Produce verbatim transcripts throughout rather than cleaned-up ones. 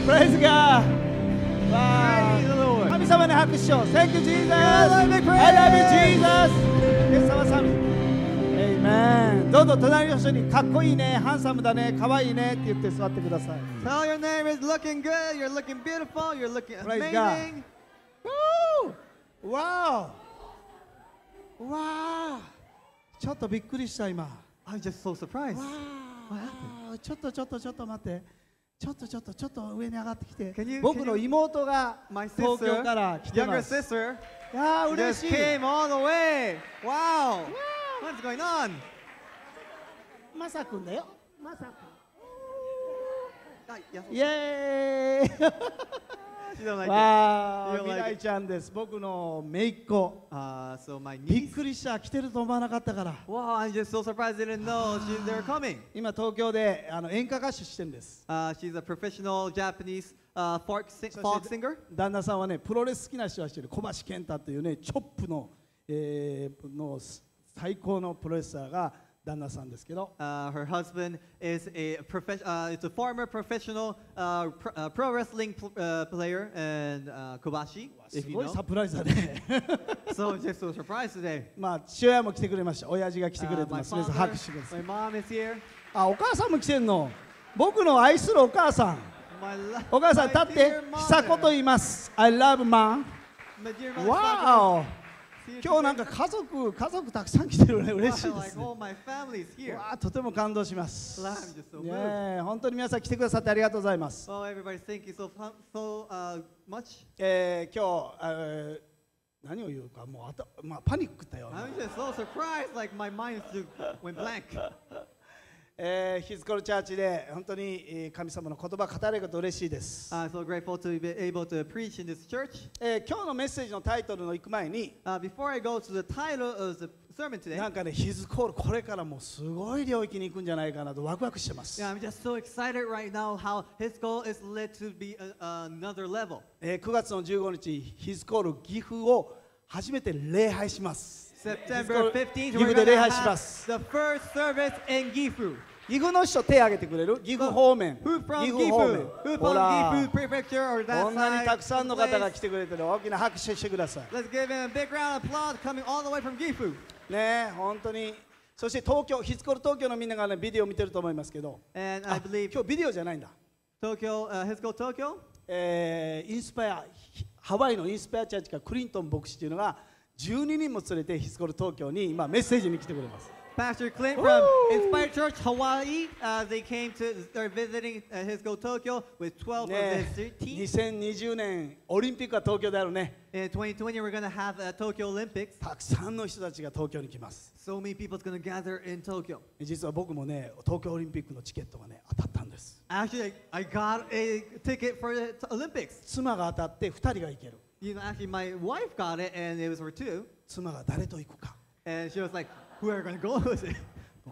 Praise God! Praise the Lord. 神様に拍手を Thank you, Jesus! I love you, I love you, Jesus! イエス様様 Amen! どうぞ隣の人にかっこいいね、ハンサムだね、かわいいねって言って座ってください。 Tell your neighbor is looking good, you're looking beautiful, you're looking Praise amazing. Woo! Wow! Wow! ちょっとびっくりした今。 I'm just so surprised. Wow! ちょっとちょっとちょっと待って。ちょっとちょっとちょっと上に上がってきて Can you- 僕の妹が My 東京か sister, ら来て younger ます sister, いやー just 嬉しい came all the way. Wow. What's going on? まさくんだよまさく Ah, yes. んイエーイ She don't like it. わ You ー don't 未 like 来 it. ちゃんです僕の姪っ子 Uh, so my びっ niece. くりした来てると思わなかったから Wow, I'm just so surprised. I didn't know she, they were coming. 今東京であの演歌歌手してるんです Uh, she's a professional Japanese uh, folk, sing- そ folk して singer. 旦那さんはねプロレス好きな人は知ってる小橋健太というねチョップの,、えー、の最高のプロレスラーが旦那さんですけど Uh, her husband is a profe- uh, it's a former professional uh, pro, uh, pro wrestling pl- uh, player and uh, Kobashi, す if you ごい know. サプライズだね So I'm just so surprised today. まあ父親も来てくれました親父が来てくれ Uh, て my ます皆さん father, 拍手してください my mom is here. あお母さんも来てんの僕の愛するお母さん My, lo- お母さん my 立って dear 久子と mother. 言います I love mom My dear mother. わお See you 今日なん today. か家族家族たくさん来てるね嬉しい Wow, で like すね all my family is here. わあとても感動します Wow, I'm just so ね moved. え本当に皆さん来てくださってありがとうございます Oh, everybody, thank you so fu- so uh, much. えー今日、えー何を言うかもうあた、まあ、パニックだよ、 I'm just so surprised, like my mind just went blank. えー、ヒズコルチャーチで本当にえー神様の言葉を語れること嬉しいです、 I'm so grateful to be able to preach in this church. えー今日のメッセージのタイトルの行く前に Uh, before I go to the title of the sermon today, なんかねヒズコールこれからもうすごい領域に行くんじゃないかなとワクワクしてます、 yeah, I'm just so excited right now how his goal is led to be a, another level. えーくがつのじゅうごにちヒズコール岐阜を初めて礼拝します September 岐 fifteenth, 阜 we're で going 礼 to 拝しま have す the first service in Gifu. 岐阜の人手挙げてくれる岐阜方面 Who from 岐阜方面 Gifu? Who ほら from Gifu Prefecture or こ that んなにた side? くさんの方が Place? 来てくれてる大きな拍手してください Let's give him a big round of applause coming all the way from Gifu. ねえ本当にそして東京ヒズコール東京のみんながねビデオ見てると思いますけど And あ I believe 今日ビデオじゃないんだ Tokyo, uh, his goal Tokyo. えーインスパイアハワイのインスパイアチャーチからクリントン牧師というのがじゅうににんも連れてヒズコール東京に今メッセージに来てくれます Pastor Clint Woo! from Inspired Church Hawaii. Uh, they came to start visiting uh, his go Tokyo with twelve ね of his え team. にせんにじゅうねんオリンピックは東京であるね In twenty twenty, we're gonna have a Tokyo Olympics. たくさんの人たちが東京に来ます So many people's gonna gather in Tokyo. 実は僕もね東京オリンピックのチケットがね当たったんです Actually, I, I got a ticket for the t- Olympics. 妻が当たってふたりが行ける You know, actually, my wife got it, and it was for two. 妻が誰と行くか And she was like, "Who are we gonna go with it?"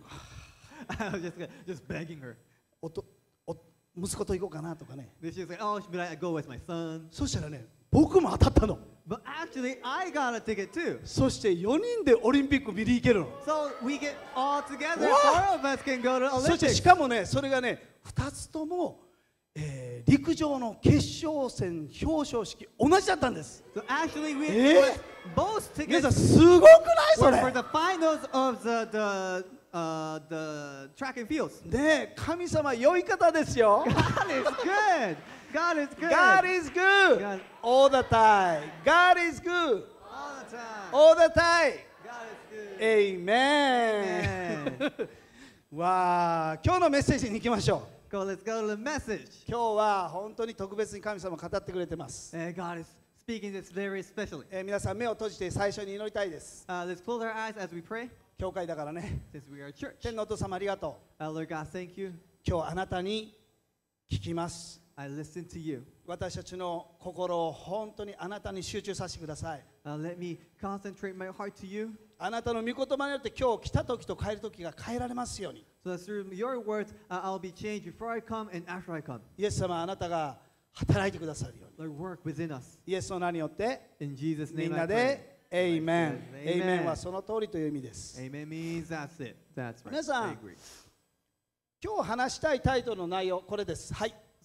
I was just just begging her. おとお息子と行こうかなとかね Then she was like, "Oh, should I go with my son?" そしたらね僕も当たったの But actually, I got a ticket too. そしてよにんでオリンピック見に行けるの So we get all together. What? Four of us can go to そしてし Olympics. かもねそれがねふたつとも、えー陸上の決勝戦表彰式同じだったんです So actually, we Eh? both 皆 tickets さんすごくないそ were れ for the finals of the the uh, the track and fields. ねえ神様良い方ですよ God is good. God is good. God is good God- all the time God is good all the time. all the time God is good. Amen わあ今日のメッセージに行きましょう Go, let's go to the message. 今日は本当に特別に神様語ってくれてます、 And God is speaking this very especially. えー皆さん目を閉じて最初に祈りたいです Uh, let's close our eyes as we pray, 教会だからね since we are a church. 天のお父様ありがと Uh, Lord God, thank you. う今日あなたに聞きます I listen to you. 私たちの心を本当にあなたに集中させてください Uh, let me concentrate my heart to you, あなたの御言葉によって今日来た時と帰る時が変えられますように so that through your words, uh, I'll be changed before I come and after I come. イエス様あなたが働いてくださるように Lord, work within us. イエスの名によって In Jesus' みん name な I pray. でエイメン Amen エイメンはその通りという意味です Amen means that's it. That's right. 皆さん I agree. 今日話したいタイトルの内容これですはい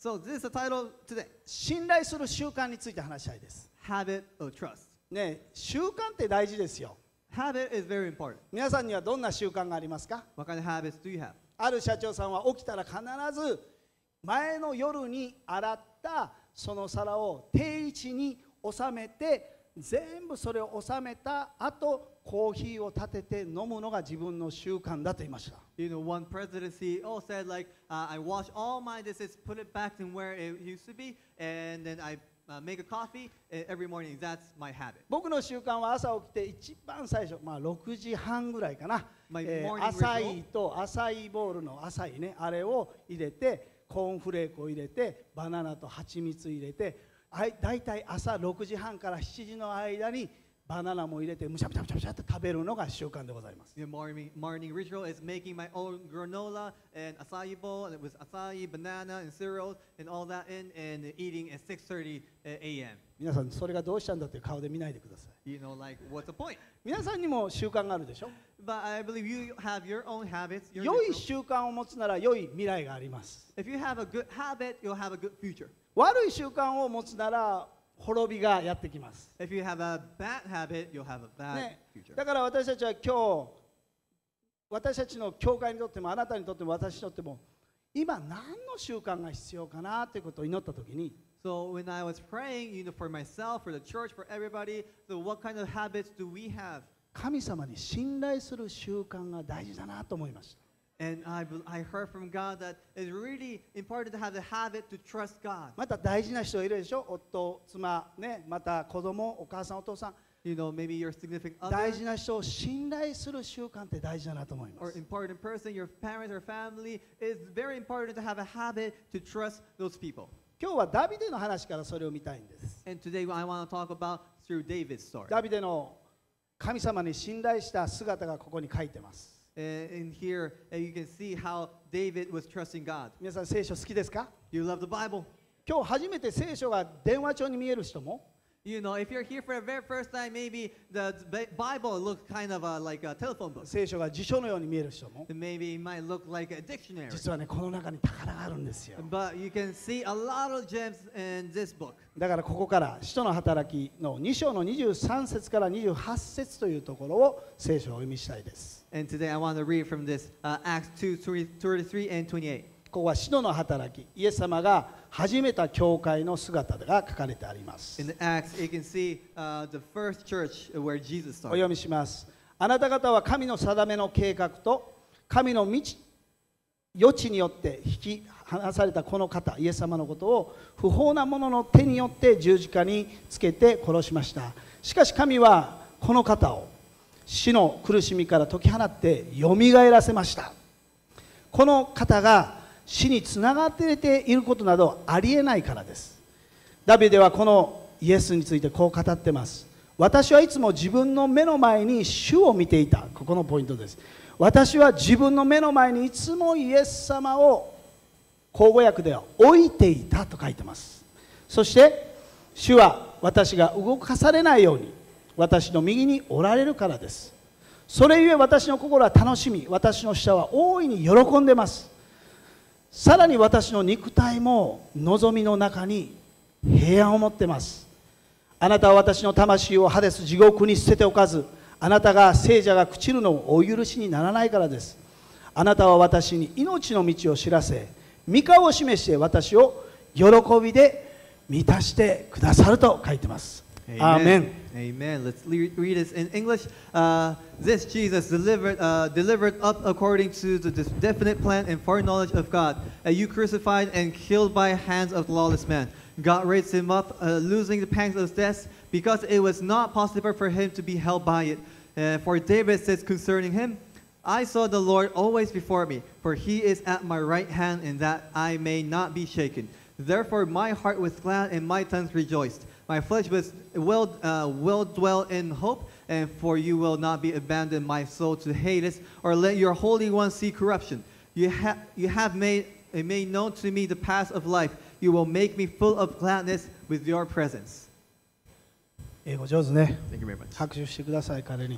So this is the title today. 信頼する習慣について話したいです。 Habit of trust. ね、習慣って大事ですよ。 Habit is very important. 皆さんにはどんな習慣がありますか？ What kind of habits do you have? ある社長さんは起きたら必ず前の夜に洗ったその皿を定位置に収めて、全部それを収めた後コーヒーを立てて飲むのが自分の習慣だと言いました。 You know, one president C E O said like, uh, I wash all my dishes, put it back in where it used to be, and then I uh, make a coffee every morning. That's my habit. 僕の習慣は朝起きて一番最初、まあ、ろくじはんぐらいかな、 My えー、 morning アサ ritual. イとアサイボールのアサイね、あれを入れてコーンフレークを入れてバナナと蜂蜜入れて、あいだいたい朝ろくじはんからしちじの間にバナナも入れてむしゃむしゃむしゃむしゃって食べるのが習慣でございます。 The morning morning ritual is making my own granola and acai bowl, and it was acai, banana, and cereals, and all that in, and eating at six thirty a m 皆さんそれがどうしたんだという顔で見ないでください。 You know, like, what's the point? 皆さんにも習慣があるでしょ。 But I believe you have your own habits. Your 良い ritual. 習慣を持つなら良い未来があります。 If you have a good habit, you'll have a good future. 悪い習慣を持つなら滅びがやってきます。 If you have a bad habit, you'll have a bad ね、 future. だから私たちは今日、私たちの教会にとってもあなたにとっても私にとっても今何の習慣が必要かなということを祈ったときに、 So when I was praying, you know, for myself, for the church, for everybody, so what kind of habits do we have? 神様に信頼する習慣が大事だなと思いました。 And I, bel- I heard from God that it's really important to have the habit to trust God. また大事な人いるでしょ。夫、妻、ね、また子供、お母さん、お父さん。 You know, maybe your significant 大 other 事な人を信頼する習慣って大事だなと思いま or す。 important person, your parents or family, it's very important to have a habit to trust those people. 今日はダビデの話からそれを見たいんです。 And today I want to talk about through David's story. ダビデの神様に信頼した姿がここに書いてます。 And in here, uh, you can see how David was trusting God. 皆さん聖書好きですか？ You love the Bible. 今日初めて聖書が電話帳に見える人も、 You know, if you're here for the very first time, maybe the Bi- Bible looks kind of uh, like a telephone book. 聖書が辞書のように見える人も、 And maybe it might look like a dictionary. 実はねこの中に宝があるんですよ。 But you can see a lot of gems in this book. だからここから使徒の働きのに章のにじゅうさん節からにじゅうはち節というところを聖書をお読みしたいです。 And today I want to read from this uh, Acts two, thirty-three and twenty-eight. ここは使徒の働き、イエス様が始めた教会の姿が書かれてあります。 In the Acts, you can see uh, the first church where Jesus お started. 読みします。あなた方は神の定めの計画と神の道余地によって引き離されたこの方イエス様のことを不法な者の手によって十字架につけて殺しました。しかし神はこの方を死の苦しみから解き放ってよみがえらせました。この方が死につながっていることなどありえないからです。ダビデはこのイエスについてこう語っています。私はいつも自分の目の前に主を見ていた。ここのポイントです。私は自分の目の前にいつもイエス様を口語訳では置いていたと書いてます。そして主は私が動かされないように私の右におられるからです。それゆえ私の心は楽しみ、私の舌は大いに喜んでます。さらに私の肉体も望みの中に平安を持っています。あなたは私の魂をハデス地獄に捨てておかず、あなたが聖者が朽ちるのをお許しにならないからです。あなたは私に命の道を知らせ、御顔を示して私を喜びで満たしてくださると書いてます。アーメン。 Amen. Let's le- read this in English. Uh, this Jesus delivered, uh, delivered up according to the dis- definite plan and foreknowledge of God. Uh, you crucified and killed by hands of lawless man. God raised him up, uh, losing the pangs of death, because it was not possible for him to be held by it. Uh, for David says concerning him, I saw the Lord always before me, for he is at my right hand, and that I may not be shaken. Therefore my heart was glad and my tongue rejoiced. My flesh was will, uh, will dwell in hope, and for you will not be abandoned my soul to Hades, or let your Holy One see corruption. You, ha- you have made, uh, made known to me the path of life. You will make me full of gladness with your presence. 英語上手ね。 Thank you very much. 拍手してください、彼に。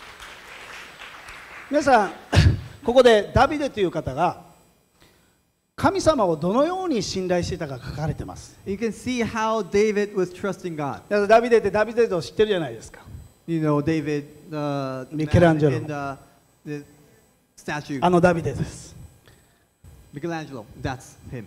皆さん、ここでダビデという方が神様をどのように信頼していたか書かれています。 You can see how David was trusting God. だからダビデってダビデ像を知ってるじゃないですか。 You know, David, uh, the man Michelangelo. in the, the statue. あのダビデです。 Michelangelo, that's him.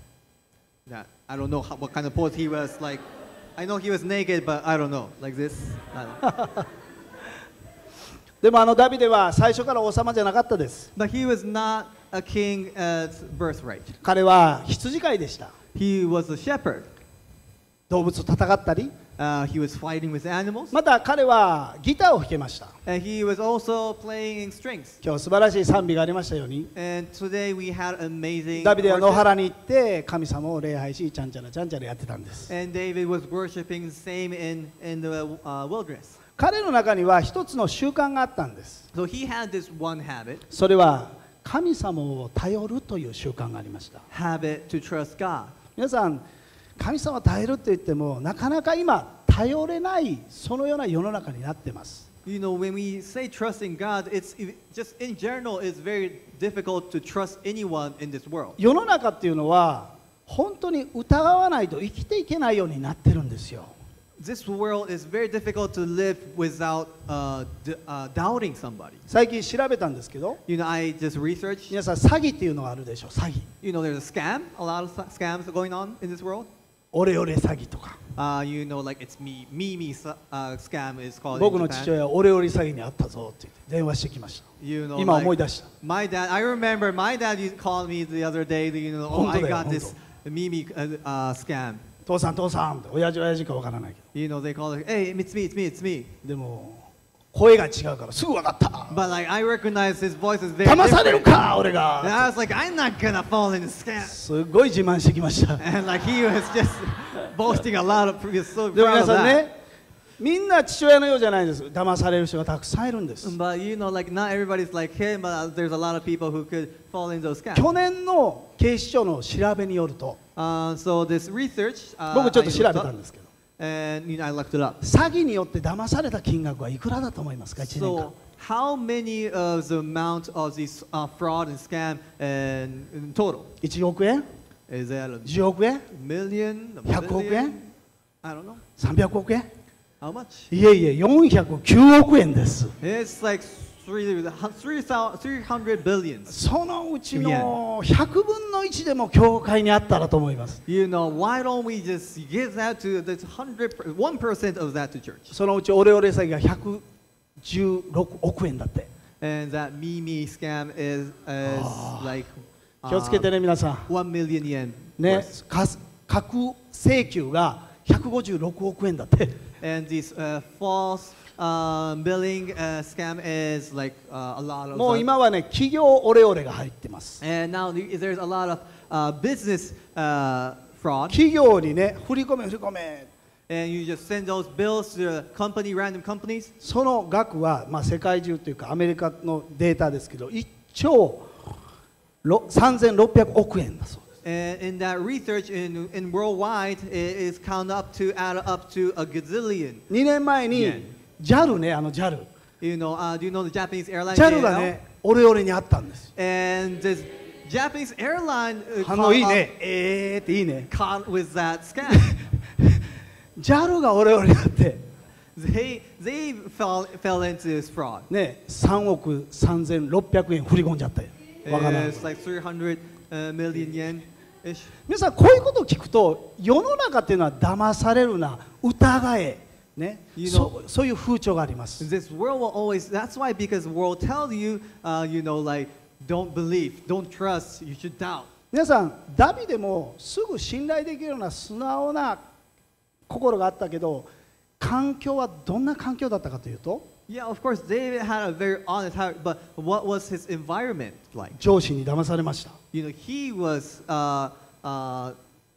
That I don't know how, what kind of pose he was like. I know he was naked, but I don't know, like this. I don't know. でもあのダビデは最初から王様じゃなかったです。 But he was not a king at birthright. 彼は羊飼いでした。 He was a shepherd. 動物と戦ったり、 Uh, he was fighting with animals. また彼はギターを弾けました。 And he was also playing in strings. 今日素晴らしい賛美がありましたように、 And today we had amazing ダビデは野 worship. 原に行って神様を礼拝し、ちゃんちゃらちゃんちゃらやってたんです。 And David was worshiping the same in, in the uh, wilderness. 彼の中には一つの習慣があったんです。 So he had this one habit, それは神様を頼るという習慣がありました。 habit to trust God. 皆さん、神様を頼るって言ってもなかなか今頼れないそのような世の中になっています。 You know, when we say trusting God, it's it- just in general, it's very difficult to trust anyone in this world. 世の中っていうのは本当に疑わないと生きていけないようになってるんですよ。 This world is very difficult to live without uh, d- uh, doubting somebody. 最近調べたんですけど、 You know, I just researched. 皆さん詐欺っていうのがあるでしょ。詐欺、 You know, there's a scam, a lot of s- scams going on in this world. オレオレ詐欺とか。 Uh, you know, like it's me, me, me s- uh, scam is called 僕 in の父 Japan. 親はオレオレ詐欺にあったぞって言って電話してきました。 You know, 今 like, 思い出した。 my dad, I remember my dad used to call me the other day, you know, oh, 本当 I だよ、 got 本当。 this Mimi uh, uh, scam. 父さん父さんって親父親父かわからないけ You know, they call it, hey, it's me, it's me, it's me. ど、でも声が違うからすぐ分かった。 But like, I recognize his voice is very 騙される different. か俺 And が。 I was like, I'm not gonna fall in the scam. すごい自慢してきました。 And like, he was just boasting a lot of, he was so でも proud 皆 of さん that. ね、みんな父親のようじゃないです。騙される人がたくさんいるんです。 But you know, like, not everybody's like him, but there's a lot of people who could fall in those scams. 去年の警視庁の調べによると、 Uh, so this research, uh, 僕ちょっと I 調べ looked た up, んですけど、 and you know, I looked it up. 詐欺によって騙された金額はいくらだと思いますか、いちねんかん。 So, how many of the amount of this uh, fraud and scam and in total? いちおくえん Is that a じゅうおくえん million? A ひゃくおくえん billion? I don't know. さんびゃくおくえん How much? いえいえ、よんひゃくきゅうおくえんです。 It's like three, three, three hundred billions. そのうちのひゃくぶんのいちでも教会にあったらと思います。 You know, why don't we just give that to the hundred, one percent of that to church? そのうちオレオレ詐欺がひゃくじゅうろくおくえんだって。 And that Mimi scam is, is like 気をつけて uh, ね、皆さん。 one million yen. ね worth.、 かす架空請求がひゃくごじゅうろくおくえんだって。 And this uh, false uh, billing uh, scam is like uh, a lot of. もう今はね、企業オレオレが入ってます。 And now the- there's a lot of uh, business uh, fraud. 企業にね、振り込め振り込め。 And you just send those bills to the company, random companies. その額は、まあ、世界中というかアメリカのデータですけどいっちょうさんぜんろっぴゃくおくえんだそうです。 And in that research in, in worldwide, it is counted up to add up to a gazillion. にねんまえに Yeah. ジャル ね、あの ジャル。 You know, uh, do you know the Japanese airline? ジャル J A が L? ね、オレオレにあったんです。 And this Japanese airline uh, 反応いい caught, ね up,。 えーっていいね。 caught with that scam. ジャルがオレオレにあって、 they they fell fell into this fraud. ね、さんおくさんぜんろっぴゃくえん振り込んじゃったよ。わからない。 It's like three hundred uh, million yen ish. 皆さん、こういうことを聞くと、世の中っていうのは騙されるな、疑え、ね、 You know- そそういう風潮があります。 This world will always. That's why because the world tells you, uh, you know, like don't believe, don't trust, you should doubt. 皆さん、ダビデもすぐ信頼できるような素直な心があったけど、環境はどんな環境だったかというと、 Yeah, of course, David had a very honest heart, but what was his environment like? 上司に騙されました。 You know, he was uh, uh,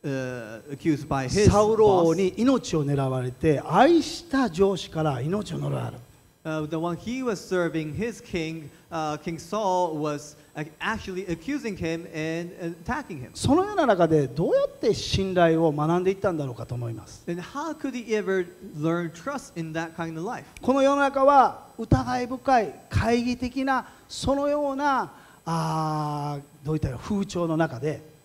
uh, accused by his サウロ boss. に命を狙われて、愛した上司から命を狙われる。 Uh, the one he was serving, his king, uh, King Saul, was uh, actually accusing him and attacking him. そのような中でどうやって信頼を学んでいったんだろうかと思います。 And how could he ever learn trust in that kind of life? この世の中は疑い深い、懐疑的な、そのようなあーどういったら風潮の中で、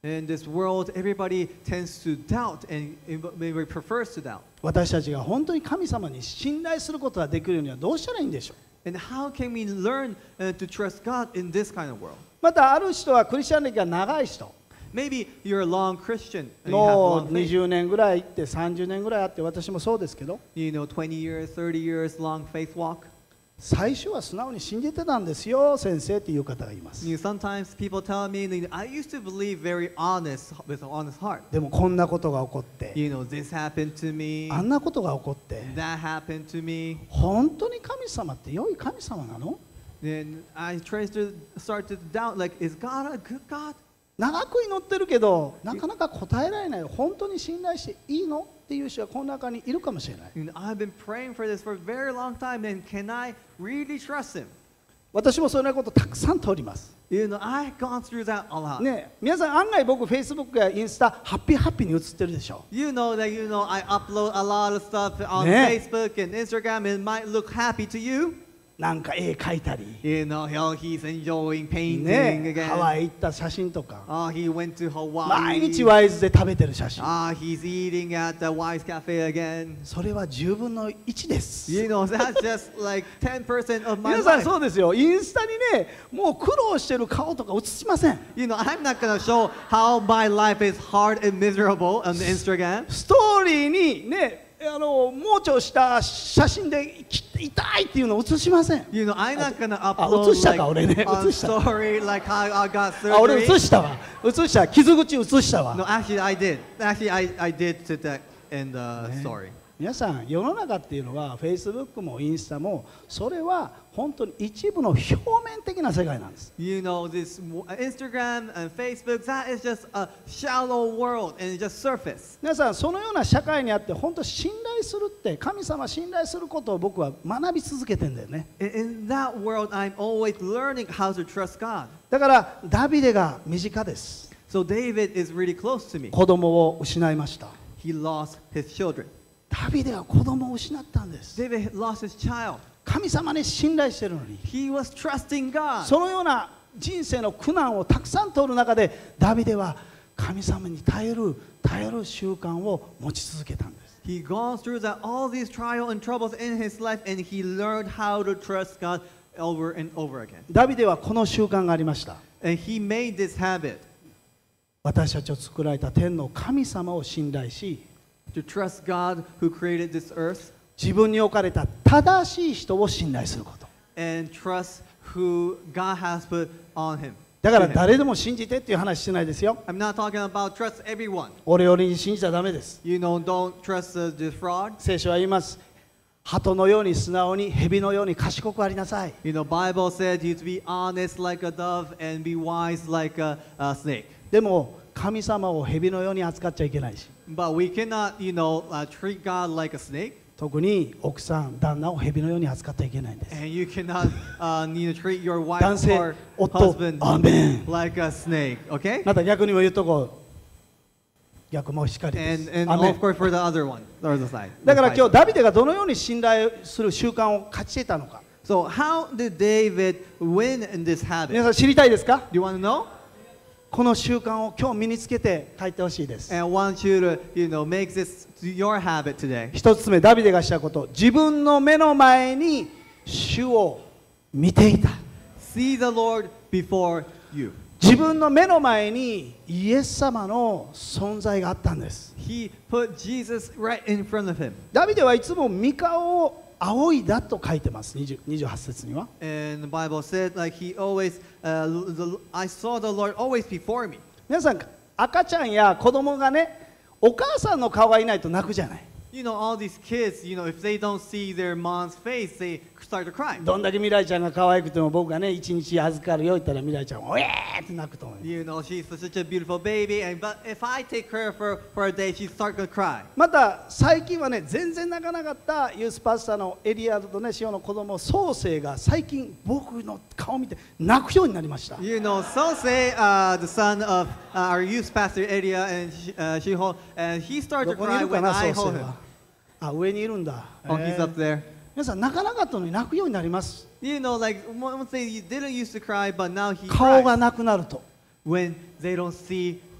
In this world, everybody tends to doubt and maybe prefers to doubt. 私たちが本当に神様に信頼することができるにはどうしたらいいんでしょう。 And how can we learn uh, to trust God in this kind of world? またある人はクリスチャン歴が長い人、 Maybe you're a long Christian and you have も long う faith. にじゅうねんぐらい行ってさんじゅうねんぐらいあって、私もそうですけど、 You know, twenty years, thirty years long faith walk. 最初は素直に信じてたんですよ先生っていう方がいます。 You know, sometimes people tell me, I used to believe very honest with an honest heart. でもこんなことが起こって、 You know, this happened to me, あんなことが起こって、 that happened to me. 本当に神様って良い神様なの？ Then I try to start to doubt, like, is God a good God? 長く祈ってるけどなかなか答えられない、本当に信頼していいのっていう人がこの中にいるかもしれない。 You know, I've been praying for this for a very long time, and can I really trust Him? 私もそんなことたくさん通ります。 You know, I've gone through that a lot. ね、皆さん案外僕 Facebook やインスタハッピーハッピーに映ってるでしょ。 You know that, you know, I upload a lot of stuff on ね。 Facebook and Instagram. It might look happy to you. なんか絵描いたり、 You know, how he's enjoying painting ね、ハ again. ワイ行った写真とか、 Oh, he went to 毎 Hawaii. 日ワイズで食べてる写真、 Ah, he's eating at the Wise Cafe again. それはじゅうぶんのいちです。 You know, that's just like ten percent of my 皆さん life. そうですよ。インスタにね、もう苦労してる顔とか映しません。 You know, I'm not gonna show how my life is hard and miserable on the Instagram. ストーリーにね、あの盲腸した写真でき痛いっていうのを映しません。 You know, I'm not gonna あ、 upload 映した like か俺ね、 on 映した。 story like how I got あ、俺 surgery. 映したわ。映した。傷口映したわ。 No, actually, I did. Actually, I I did to that in the 네. story. 皆さん世の中っていうのは Facebook もインスタもそれは本当に一部の表面的な世界なんです。 You know, this w- Instagram and Facebook, that is just a shallow world and it's just surface. 皆さんそのような社会にあって本当信頼するって神様信頼することを僕は学び続けてんだよね。 In, in that world, I'm always learning how to trust God. だからダビデが身近です。 So David is really close to me. 子供を失いました。 He lost his children. ダビデは子供を失ったんです。 David lost his child. 神様に信頼してるのに。 He was trusting God. そのような人生の苦難をたくさん通る中でダビデは神様に耐える耐える習慣を持ち続けたんです。 He gone through that all these trials and troubles in his life, and he learned how to trust God over and over again. ダビデはこの習慣がありました。 And he made this habit 私たちを作られた天の神様を信頼し、 to trust God who created this earth 自分に置かれた正しい人を信頼すること。 and trust who God has put on him. だから to him. 誰でも信じてっていう話してないですよ。 I'm not talking about trust everyone. 俺よりに信じちゃダメです。 You know, don't trust the, the fraud. 聖書は言います。鳩のように素直に蛇のように賢くありなさい。 You know, Bible said you to be honest like a dove and be wise like a, a snake. でも神様を蛇のように扱っちゃいけないし、 But we cannot, you know, uh, treat God like a snake. 特に奥さん旦那を蛇のように扱ってはいけないんです。 And you cannot uh, you know, treat your 男 wife 性 or 夫 husband アーメン。 like a snake, okay? また逆にも言うとこう逆もしかりで And, す。 and アーメン of course for the other one, or the side. だから the 今 side. 日ダビデがどのように信頼する習慣を勝ち得たのか、 So how did David win in this 皆 habit? さん知りたいですか？ Do you want to know? この習慣を今日身につけて帰ってほしいです。 And I want you to, you know, make this your habit today. 一つ目、ダビデがしたこと、自分の目の前に主を見ていた。 See the Lord before you. 自分の目の前にイエス様の存在があったんです。 He put Jesus right in front of him. ダビデはいつも御顔を仰いだと書いてます。にじゅう、にじゅうはち節には。 And the Bible said, like, he always, uh, the, I saw the Lord always before me. 皆さん、赤ちゃんや子供がね、お母さんの顔がいないと泣くじゃない。 You know, all these kids, you know, if they don't see their mom's face, they start to cry. どんだけ未来ちゃんが可愛くても僕がね、一日預かるよ言ったら未来ちゃんはおえーって泣くと思う。 You know, she's such a beautiful baby, and but if I take her for, for a day, she start to cry. また最近はね、全然泣かなかったユースパスタのエリアとね、シオの子供創生が最近僕の顔を見て泣くようになりました。 You know, so say uh, the son of uh, our youth pastor Edia and she, uh, She-Ho, and he started ど to こにい cry るか when な、 I 創 hold 生 him. は。あ、上にいるんだ。 Oh, え he's ー up there. 皆さん泣かなかったのに泣くようになります。 You know, like once they didn't used to cry, but now he 顔が cries なくなると。 when they don't see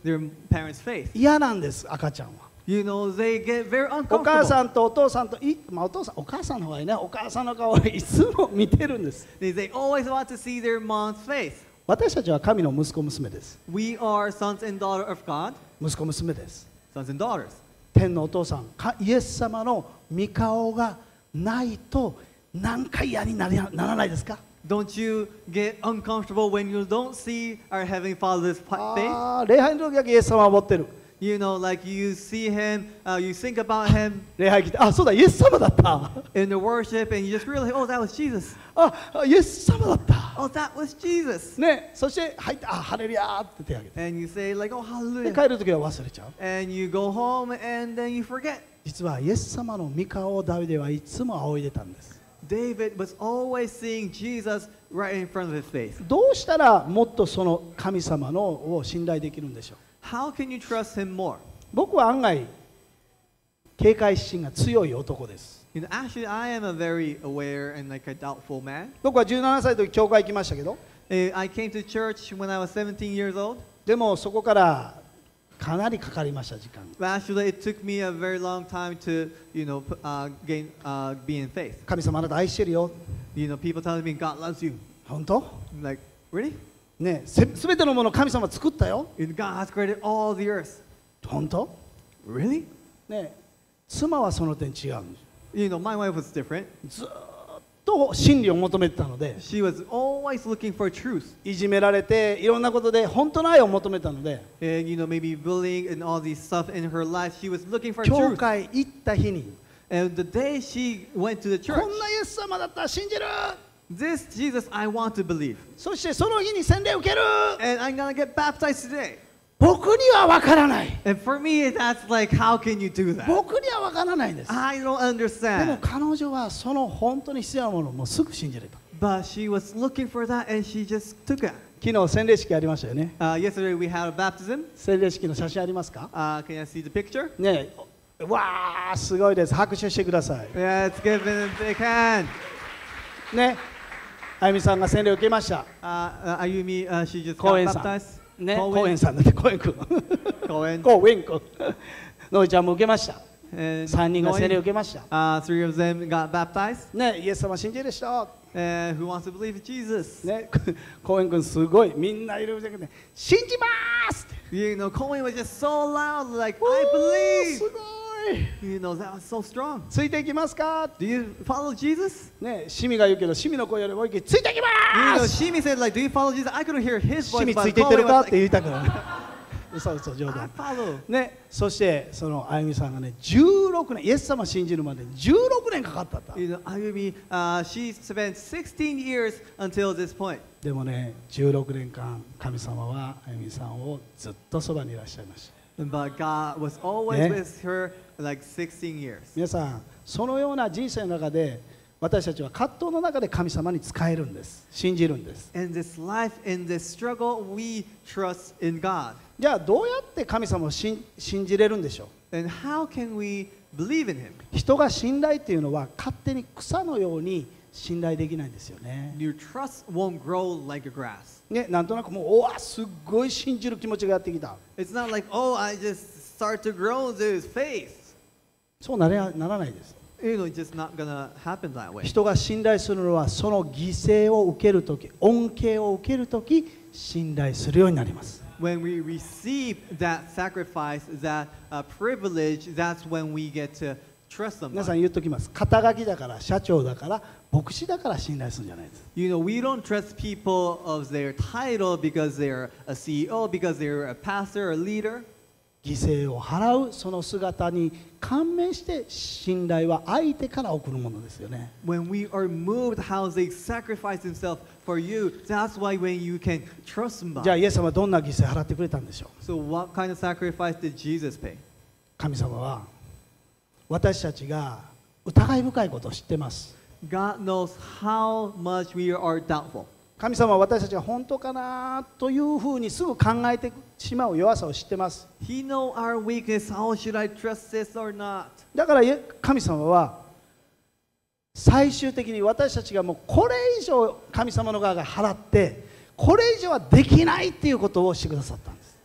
their parents' faith. 嫌なんです赤ちゃんは。 You know, they get very お母 uncomfortable. さんとお父さんとい、まあ、お父さんお母さんの方がいいね。お母さんの顔をいつも見てるんです。 They, they always want to see their mom's face. 私たちは神の息子娘です。 We are sons and daughters of God, 息子娘です。 sons and daughters. 天のお父さんかイエス様の御顔がないと何か嫌になりならないですか？ Don't you get uncomfortable when you don't see our Heavenly Father's fa- face? ああ礼拝の時だけイエス様を持ってる。 You know, like you see Him, uh, you think about Him 礼拝来て、あ、そうだイエス様だった。 in the worship, and you just realize, oh, that was Jesus. あ、イエス様だった。 Oh, that was Jesus. ね、そして入ってあハレルヤーって手を挙げて。 And you say like, oh, で hallelujah. 帰る時は忘れちゃう。 And you go home, and then you forget. 実はイエス様の御顔をダビデはいつも仰いでたんです。 David was always seeing Jesus right in front of his face. どうしたらもっとその神様のを信頼できるんでしょう。 How can you trust Him more? 僕は案外警戒心が強い男です。 You know, actually, I am a very aware and like a doubtful man. 僕はじゅうななさいの時教会行きましたけど、 Uh, I came to church when I was seventeen years old. でもそこからかなりかかりました時間。 But actually, it took me a very long time to, you know, p- uh, gain, uh, be in faith. 神様あなた愛してるよ。 You know, people telling me God loves you. 本当？ I'm like, really? ね、すべてのもの神様作ったよ。 You know, God has created all the earth. 本当？ Really? ね、妻はその点違うんです。 You know, my wife was different. ずーっと真理を求めてたので、 She was always looking for truth. いじめられていろんなことで本当の愛を求めたので、 And, you know, maybe bullying and all these stuff in her life, she was looking for 教 truth. 会行った日に、 And the day she went to the こ church, んなイエス様だったら信じる。 this Jesus I want to believe. そしてその日に洗礼を受ける。 And I'm going to get baptized today. 僕には分からない。 And for me, that's like, how can you do that? 僕には分からないんです。 I don't でも understand. 彼女はその本当に必要なものをもうすぐ信じれた。 But she was looking for that and she just took it. 昨日洗礼式ありましたよね。 Uh, yesterday we had a baptism. 洗礼式の写真ありますか？ Uh, can I see the picture? ねえ、わあすごいです。拍手してください。 Yeah, let's give it a big hand. ね、あゆみさんが洗礼を受けました。 Uh, uh, Ayumi, uh, she just コ got ーエンさん baptized. ね、 Cohen コーエンさんだってコーエン君。 Cohen. コーエン君。のいちゃんも受けました。 And さんにんが洗礼を Cohen. 受けました。 Uh, three of them got baptized. ね、イエス様信じる人。 And who wants to believe in Jesus? ね、コーエン君すごい。みんないるんだけどね、信じますって。 You know, Cohen was just so loud, like, おー I す believe. ごい。 You know, that was so strong. ついていきますか？ Do you follow Jesus? ね、シミが言うけど、シミの声よりも大きい。ついていき You ま know, す。 Shimi said, like, do you follow Jesus? I couldn't hear his シ voice, ミつ but いていってる Cohen か was って like, 言いたからね。嘘嘘冗 I 談。 follow. ね、そしてそのあゆみさんがね、じゅうろくねん、イエス様信じるまでじゅうろくねんかかったった。 You know, Ayumi, uh, she spent sixteen years until this point. でもね、じゅうろくねんかん神様はあゆみさんをずっとそばにいらっしゃいました。 But God was always Yeah. with her like sixteen years. 皆さん、そのような人生の中で私たちは葛藤の中で神様に仕えるんです。信じるんです。 In this life, in this struggle, we trust in God. じゃあどうやって神様を信信じれるんでしょう？ And how can we believe in Him? 人が信頼っていうのは勝手に草のように信頼できないんですよね。 Your trust won't grow like a grass. ね、なんとなくもうおわすっごい信じる気持ちがやってきた。 It's not like, oh, I just start to grow this faith. そうなれならないです。 You know, it's just not gonna happen that way. 人が信頼するのはその犠牲を受けるとき、恩恵を受けるとき信頼するようになります。 When we receive that sacrifice, that uh, privilege, that's when we get to trust 皆さん somebody. 言っときます。肩書きだから社長だから牧師だから信頼するんじゃないです。 You know, we don't trust people of their title because they're a C E O, because they're a pastor or leader. 犠牲を払うその姿に感銘して信頼は相手から送るものですよね。 When we are moved how they sacrifice themselves for you, that's why when you can trust じゃあ somebody. イエス様はどんな犠牲払ってくれたんでしょう？ So what kind of sacrifice did Jesus pay? 神様は私たちが疑い深いことを知ってます。 God knows how much we are doubtful. 神様は私たちが本当かなというふうにすぐ考えてしまう弱さを知ってます。 He knows our weakness. How should I trust this or not? だから神様は最終的に私たちがもうこれ以上神様の側が払ってこれ以上はできないっていうことをしてくださったんです。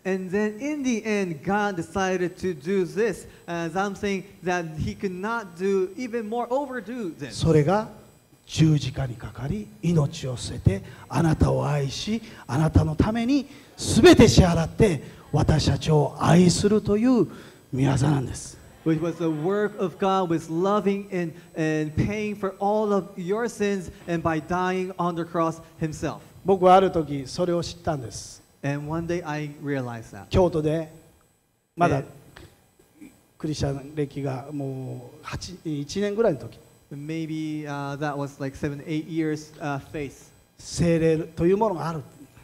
And then in the end, God decided to do this, uh, something that he could not do, even more overdo this. それが十字架にかかり命を捨ててあなたを愛しあなたのために全て支払って私たちを愛するという御業なんです。 Which was the work of God, was loving and, and paying for all of your sins, and by dying on the cross himself. 僕はある時それを知ったんです。 And one day I realized that. 京都でまだえクリスチャン歴がもうはちいちねんぐらいの時 Maybe uh, that was like seven, eight years uh, faith. 聖霊というものがある。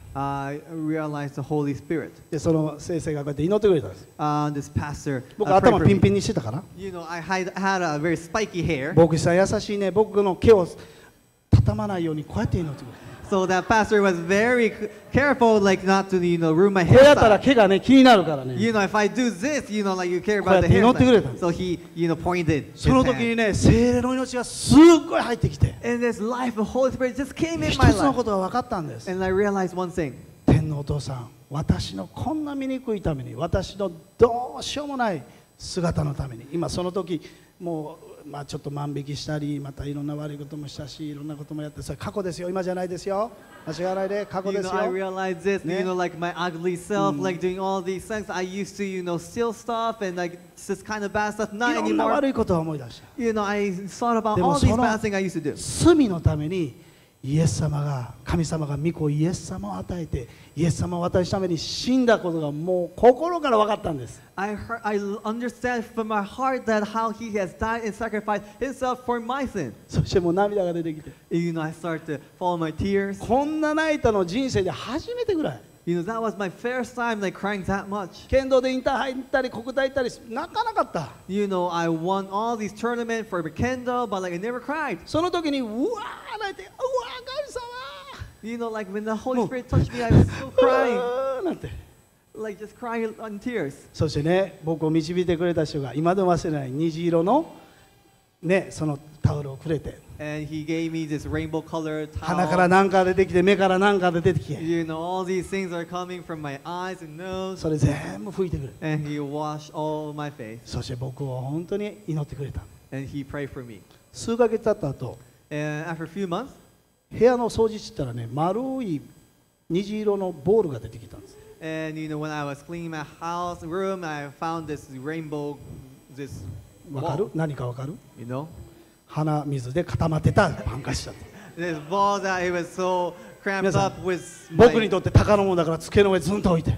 I realized the Holy Spirit. でその先生がこうやって祈ってくれたんです。 Uh, this pastor 僕 uh, 頭 prayed for ピン me. ピンにしてたかな。 You know, I had, had a very spiky hair. 牧師さん優しいね。僕の毛を畳まないようにこうやって祈ってくれた。 So that pastor was very c- careful, like not to, you know, ruin my こうやったら hairstyle. 毛がね気になるからね。 You know, if I do this, you know, like you care こうや about っ the て祈ってくれた。 hairstyle. So he, you know, pointed his その時 hand. にね聖霊の命がすっごい入ってきて And this life of Holy Spirit just came in 一 my つの life. ことが分かったんです。 And I realized one thing. 天のお父さん私のこんな醜いために私のどうしようもない姿のために今その時もう、まあ、ちょっと万引きしたりまたいろんな悪いこともしたしいろんなこともやってそれ過去ですよ今じゃないですよ間違わないで過去 You です know, I よ realized this, Ne? you know, like my ugly self, Mm. like doing all these things. I used to, you know, steal stuff and like this kind of bad stuff. い Not ろんな anymore. 悪いことを思い出した You know, I thought about でも all these その bad things I used to do. 罪のためにイエス様が神様が御子イエス様を与えてイエス様を渡すために死んだことがもう心から分かったんです I heard, I understand from my heart that how he has died and sacrificed himself for my sin. そしてもう涙が出てきて You know, I start to follow my tears. こんな泣いたの人生で初めてぐらい You know, that was my first time like crying that much. 剣道でインターハイ行ったり国体行ったり泣かなかった You know, I won all these tournaments for Kendo, but like I never cried. その時にうわー泣いてうわー神様 You know, like when the Holy Oh. Spirit touched me, I was so う crying. わーなんて Like just crying on tears. そしてね僕を導いてくれた人が今でも忘れない虹色のねそのタオルをくれて And he gave me this rainbow colored 鼻から towel. 何か出てきて目から何か出てきて You know, all these things are coming from my eyes and nose. それ全部拭いてくれ And he washed all my face. そして僕を本当に祈ってくれた And he prayed for me. 数ヶ月経った後 And after a few months, 部屋の掃除してたらね丸い虹色のボールが出てきたんです and you know, when I was cleaning my house room, I found this rainbow, this わかる ball, 何かわかる you know? 鼻水で固まってたハンカチだった This ball that it was so cramped 皆さん up with 僕に my, とって鷹のものだから机の上にずんと置いて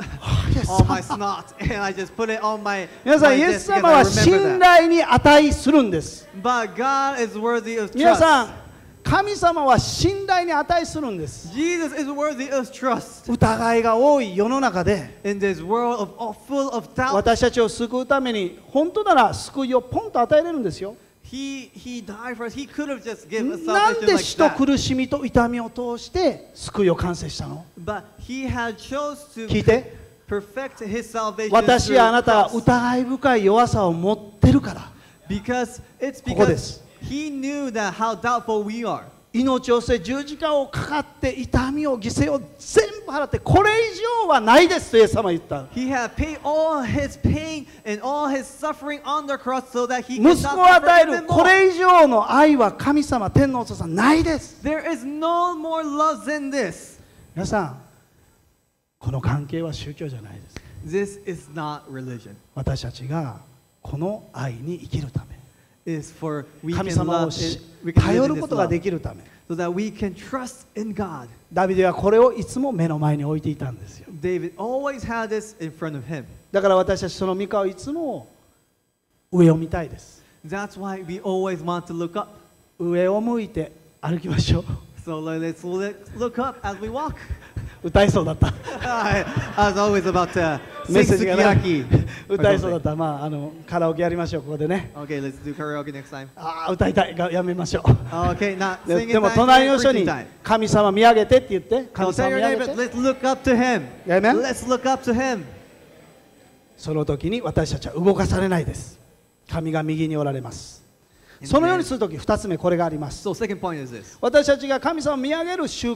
all my snot. And I just put it on my, 皆さん my イエ desk ス because 様 I は remember 信 that. 頼に値するんです But God is worthy of 皆さ trust. ん神様は信頼に値するんです Jesus is worthy of trust. 疑いが多い世の中で In this world of, of full of doubt, 私たちを救うために本当なら救いをポンと与えれるんですよ he, he died for us. He could have just given us なん salvation で like 死と that. 苦しみと痛みを通して救いを完成したの But he had chose 聞い to て perfect his salvation 私 through やあなたは cross. 疑い深い弱さを持ってるから Because it's ここで because す he knew that how doubtful we are. 命を捨て十字架をかかって痛みを犠牲を全部払ってこれ以上はないですとイエス様は言った He had paid all his pain and all his suffering on the cross so that he 息 could 子を not 与え suffer る even こ more. れ以上の愛は神様天のお父さんないです There is no more love than this. 皆さんこの関係は宗教じゃないです This is not religion. 私たちがこの愛に生きるため It's for we 神 can 様を love し it, we can 頼 live る in こ this とが love できるため so that we can trust in God. ダビデはこれをいつも目の前に置いていたんですよ David always had this in front of him. だから私たちその御顔をいつも上を見たいです That's why we always want to look up. 上を向いて歩きましょう So let's look look up as we walk. 歌いそうだった I, I was always about to メッ sing セージがね sukiyaki. 歌いそうだったまああのカラオケやりましょうここでね Okay, let's do karaoke next time. ああ歌いたいがやめましょう Okay, not で singing でも time, 隣の人 preaching に time. 神様見上げてって言って So 神 tell 様 your 見上 neighbor, げて let's look up to him. Amen? Let's look up to him. その時に私たちは動かされないです神が右におられますそのようにするときふたつめこれがあります So second point is this. 私たちが神様を見上げる習慣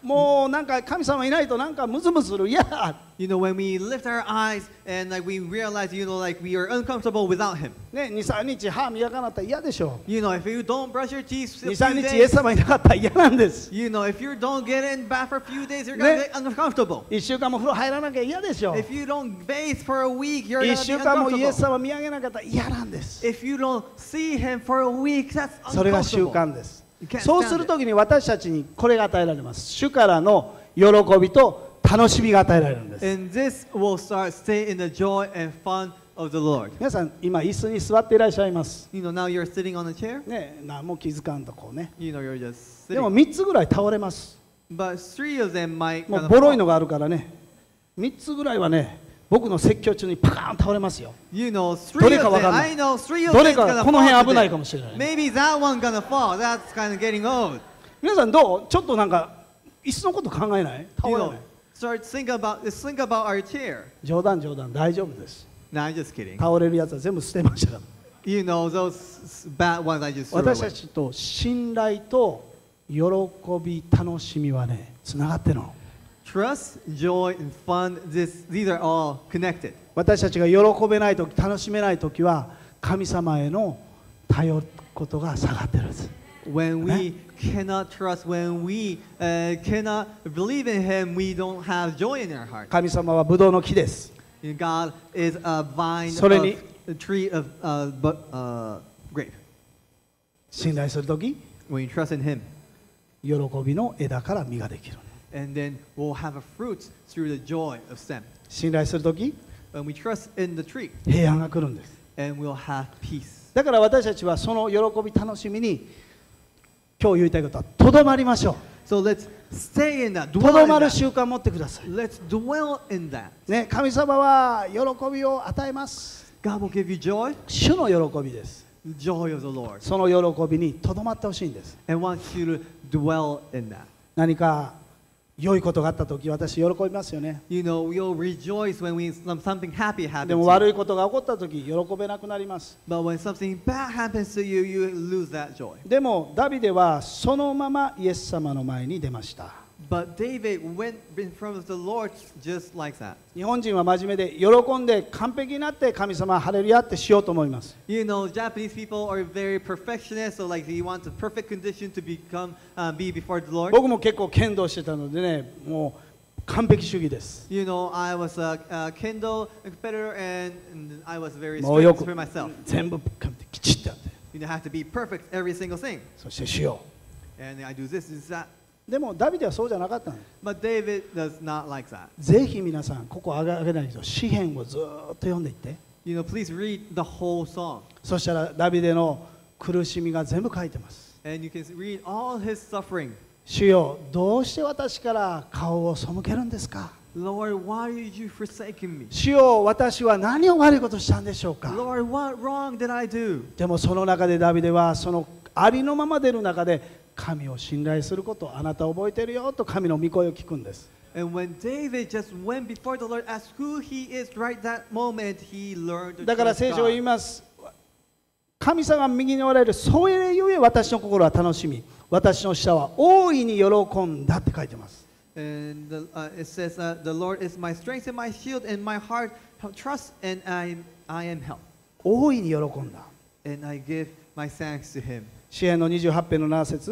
もうなんか神様いないとなんかムズムズする。いや、 You know, when we lift our eyes and like we realize, you know, like we are uncomfortable without Him. ね、に、さんにち歯磨かなかったら嫌でしょ。 You know, if you don't brush your teeth に、 a さん few 日イエス days, 様いなかったら嫌なんです。 you know, if you don't get in bath for a few days, you're gonna Ne- get uncomfortable. いっしゅうかんも風呂入らなきゃ嫌でしょ。 If you don't bathe for a week, you're いっ gonna し be ゅうかんもイエス uncomfortable. 様見上げなかったら嫌なんです。 If you don't see Him for a week, that's それが習 uncomfortable. 慣です。 You can't そう stand する it. ときに私たちにこれが与えられます。主からの喜びと楽しみが与えられるんです。 And this will start stay in the joy and fun of the Lord. 皆さん今椅子に座っていらっしゃいます。 You know, now you're sitting on a chair. ね、何も気づかんとこうね。 You know, you're just でも sitting. みっつぐらい倒れます。 But three of them might も kind う of ボロい fall. のがあるからね。みっつぐらいはね、僕の説教中にパカーン倒れますよ。 You know, ど three れ of かわ them. かんない。 I know three of ど them れ is か gonna この fall 辺危ない today. かもしれない。 Maybe that one gonna fall. That's kind of getting old. 皆さんどう？ちょっとなんか椅子のこと考えない？倒 You れ know, ない。 start think about just think about our chair. 冗談冗談大丈夫です。 Nah, I'm just kidding. 倒れるやつは全部捨てましたから。 You know, those s- bad ones I just threw 私た away. ちと信頼と喜び楽しみはねつながってるの。 Trust, joy, and fun. This, these are all connected. 私たちが喜べない時楽しめない時は神様への頼ることが下がってるんです。 When we cannot trust, when we uh, cannot believe in Him, we don't have joy in our heart. 神様はブドウの木です。 God is a vine それに of a tree of uh, but, uh, grape. 信頼する時 When you trust in Him, 喜びの枝から実ができる。 and then we'll have a fruit through the joy of stem. 信頼する時 When we trust in the tree, 平安が来るんです。 and we'll have peace. だから私たちはその喜び楽しみに今日言いたいことはとどまりましょ So let's stay in that. う。と Dwell ど in まる that. 習慣を持ってください。 Let's dwell in that. ね、神様は喜びを与えます。 God will give you joy, 主の喜びです。 the joy of the Lord, その喜びにとどまってほしいんです。 and wants you to dwell in that. 何か良いことがあった時私喜びますよね。 You know, we'll rejoice when we some, something happy で happens. も to 悪 you. いことが起こった時喜べなくなります。 But when something bad happens to you, you lose that joy. でもダビデはそのままイエス様の前に出ました。 But David went in front of the Lord just like that. 日本人は真面目で喜んで完璧になって神様ハレルヤってしようと思います。 You know, Japanese people are very perfectionist, so like they want the perfect condition to become, uh, be before the Lord. 僕も結構剣道してたのでね、もう完璧主義です。 You know, I was a, a Kendo competitor, and, and I was very もうよ strict く for myself. 全部完璧きちっとやって、 You know, have to be perfect every single thing. そしてしよ And I do this, this, that. う。でもダビデはそうじゃなかったの。 But David does not like that. ぜひ皆さんここ上げないと詩篇をずーっと読んでいって、 You know, please read the whole song. そしたらダビデの苦しみが全部書いてます。 And you can read all his suffering. 主よ、どうして私から顔を背けるんですか。 Lord, why did you forsake me? 主よ、私は何を悪いことしたんでしょうか。 Lord, what wrong did I do? でもその中でダビデはそのありのままでの中で神を信頼すること、あなた覚えてるよと神の御声を聞くんです。 And when David just went before the Lord, asked who he is right that moment, he learned to だから trust 聖書を言い God. ます。神様が右におられる、それゆえ私の心は楽しみ、私の舌は大いに喜んだって書いてます。 And the, uh, it says, uh, the Lord is my strength and my shield, and my heart trust, and I, I am helped. 大いに喜んだ。 And I give my thanks to him. 詩篇のにじゅうはち編のなな節。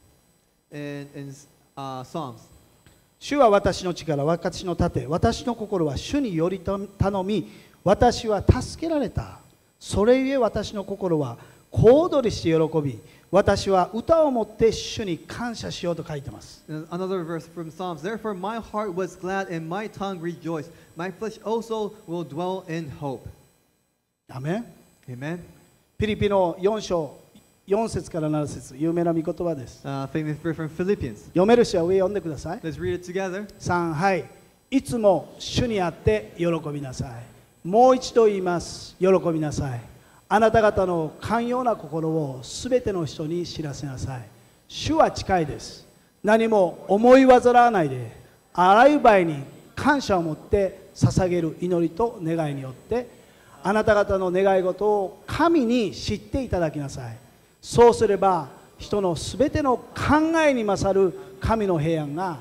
And in uh, Psalms, 主は私の力、私の盾、私の心は主により頼み、私は助けられた。それゆえ私の心は小躍りして喜び、私は歌をもって主に感謝しようと書いてます。 and another verse from Psalms, therefore my heart was glad and my tongue rejoiced. My flesh also will dwell in hope. アメン。 Amen. ピリピのよん章よん節からなな節、有名な御言葉です。 Uh, famous verse from Philippians. 読める人は上読んでください。 Let's read it together. さん、はい。いつも主にあって喜びなさい。もう一度言います。喜びなさい。あなた方の寛容な心をすべての人に知らせなさい。主は近いです。何も思い煩わないで、あらゆる場合に感謝を持って捧げる祈りと願いによって、あなた方の願い事を神に知っていただきなさい。そうすれば人のすべての考えに勝る神の平安が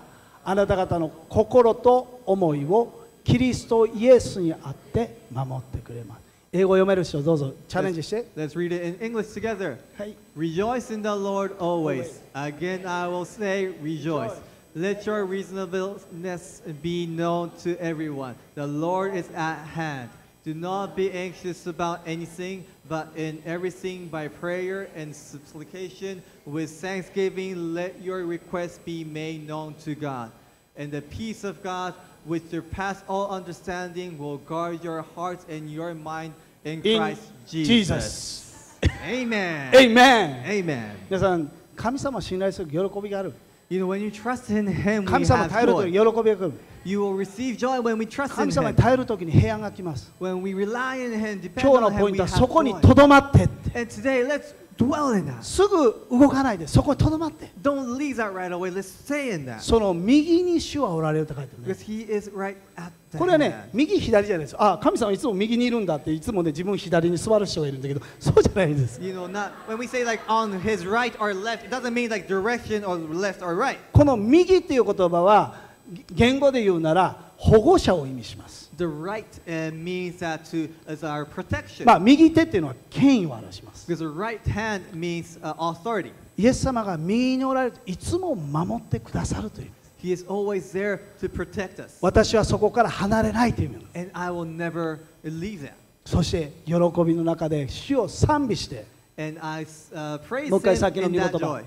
あなた方の心と思いをキリストイエスにあって守ってくれます。英語読める人どうぞチャレンジして。 Let's read it in English together. はい。 Rejoice in the Lord always. Again, I will say, rejoice. Let your reasonableness be known to everyone. The Lord is at hand. Do not be anxious about anything, but in everything by prayer and supplication with thanksgiving, let your requests be made known to God. And the peace of God, which surpasses all understanding, will guard your hearts and your mind in In Christ Jesus. Jesus. Amen. Amen. Amen. 皆さん、神様を信頼する喜びがある。 You know, when you trust in Him, 神 we 様に have 頼るとき joy. 喜びが来る。 You will receive joy when we trust 神 in 様に Him. 頼るときに平安が来ます。 When we rely on Him, depend 今日の on ポ Him, イン we トは have そこに joy. とどまってって。 And today, let's dwell in that. すぐ動かないで、そこにとどまって。 Don't leave that right away. Let's stay in that. その右に主はおられると書いてるね。 Because He is right at the これはね hand. 右左じゃないですよ。あ、神様いつも右にいるんだっていつもね自分左に座る人がいるんだけど、そうじゃないんです。 You know, not when we say like on His right or left, it doesn't mean like direction or left or right. この右っていう言葉は言語で言うなら保護者を意味します。 The right uh, means that to as our protection. まあ右手っていうのは権威を表します。 Because the right hand means uh, authority. イエス様が右におられるといつも守ってくださるという意味です。 He is always there to protect us. 私はそこから離れないという意味です。 And I will never leave them. そして喜びの中で主を賛美して、 And I uh, praise もう一回 Him 先の in 御言 that 葉。 joy.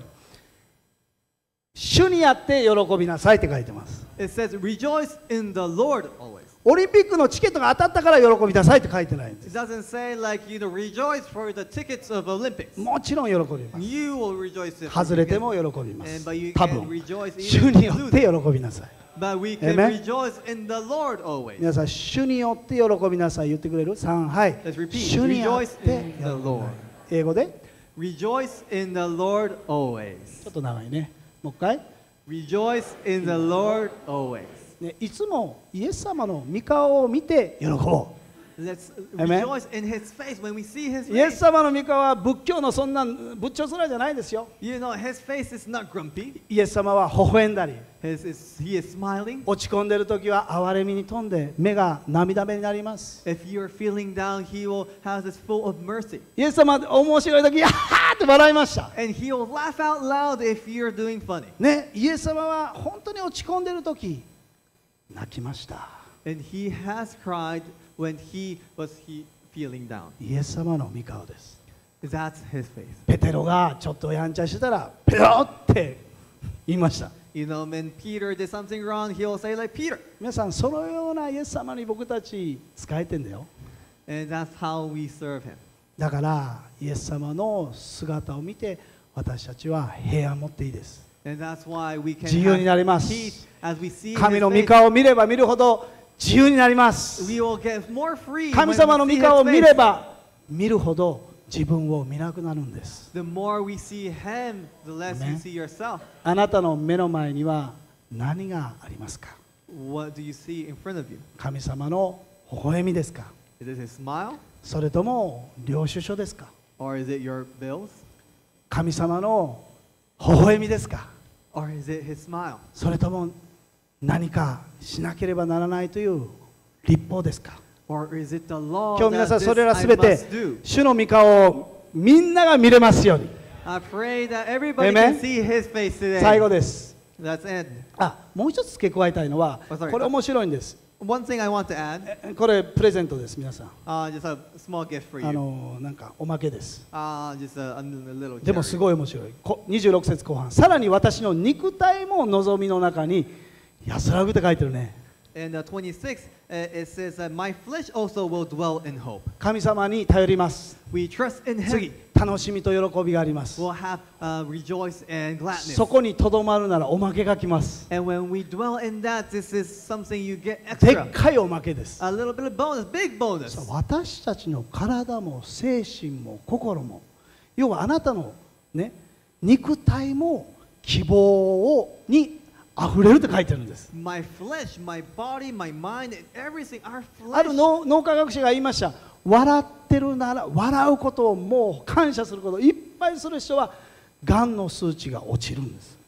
主にあって喜びなさいって書いてます。 It says, rejoice in the Lord always. オリンピックのチケットが当たったから喜びなさいって書いてないんで It す。 doesn't say like, you know, rejoice for the tickets of Olympics. もちろん喜びます。 You will rejoice if 外 you れて get, も喜びま and す but you。 多 can 分 rejoice 主 even に if よ you って lose. 喜びなさい。 But we can Amen. rejoice in the Lord always. 皆さん、主によって喜びなさい言ってくれる ?さん、はい。 Let's repeat. 主によっ Rejoice て in the Lord. 英語で Rejoice in the Lord ち always. ょっと長いね。もう一回。 Rejoice in the Lord always. ね、いつもイエス様の御顔を見て喜ぼ Let's Amen. rejoice in His face when we see His う。イエス face. 様の御顔は仏教のそんな仏頂面じゃないですよ。 You know, His face is not grumpy. イエス様は微笑んだり、 His is, he is smiling. 落ち込んでる時は憐れみに富んで目が涙目になります。 If you're feeling down, He will have this full of mercy. イエス様面白い時、やはーって笑いました。 And He will laugh out loud if you're doing funny. ね、イエス様は本当に落ち込んでる時泣きました。 And He has cried when He was he feeling down. イエス様の御顔です。 That's His face. ペテロがちょっとやんちゃしてたらペロって言いました。 You know, when Peter did something wrong, He will say like, Peter. 皆さん、そのようなイエス様に僕たち仕えてんだよ。 And that's how we serve Him. だからイエス様の姿を見て私たちは平安を持っていいです。 And that's why we can 自由になり have ます。 peace as we see 神 His の御 face. 顔を見れば見るほど自由になります。 We will get more free 神 when 様の we 御 see 顔を His 見れ face. ば見るほど自分を見なくなるんです。 The more we see Him, the less you Amen. see yourself. あなたの目の前には何がありますか？ What do you see in front of you? 神様の微笑みですか？ Is it His smile? それとも領収書ですか？ Or is it your bills? 神様の微笑みですか？ Or is it His smile? それとも何かしなければならないという立法ですか？ Or is it the law 今日皆さ that んそれ this ら I すべて must do? 主の御顔をみんなが見れますように。 I pray that everybody Amen. can see His face today. 最後です。 That's it. あ、もう一つ付け加えたいのは Oh, sorry. これ面白いんです。 One thing I want to add, えこれプレゼントです皆さん。 uh, just a small gift for あ you. のなんかおまけです。 Uh, just a, a little でもす cherry. ごい面白い。こにじゅうろく節後半。さらに私の肉体も望みの中に安らぐって書いてるね。 In the twenty-sixth, uh, it says that my flesh also will dwell in hope. 神様に頼ります。 We trust in 次 Him. 楽しみと喜びがあります。 We'll have uh, rejoice and gladness. そこにとどまるならおまけが来ます。 And when we dwell in that, this is something you get で extra. っかいおまけです。 A little bit of bonus, big bonus. 私たちの体も精神も心も、要はあなたの、ね、肉体も希望をにあふれるって書いてるんです。 My flesh, my body, my mind, and everything, our ある flesh. 脳脳科学者が言いました。笑ってるなら笑うことをもう感謝することをいっぱいする人はがんの数値が落ちるんです。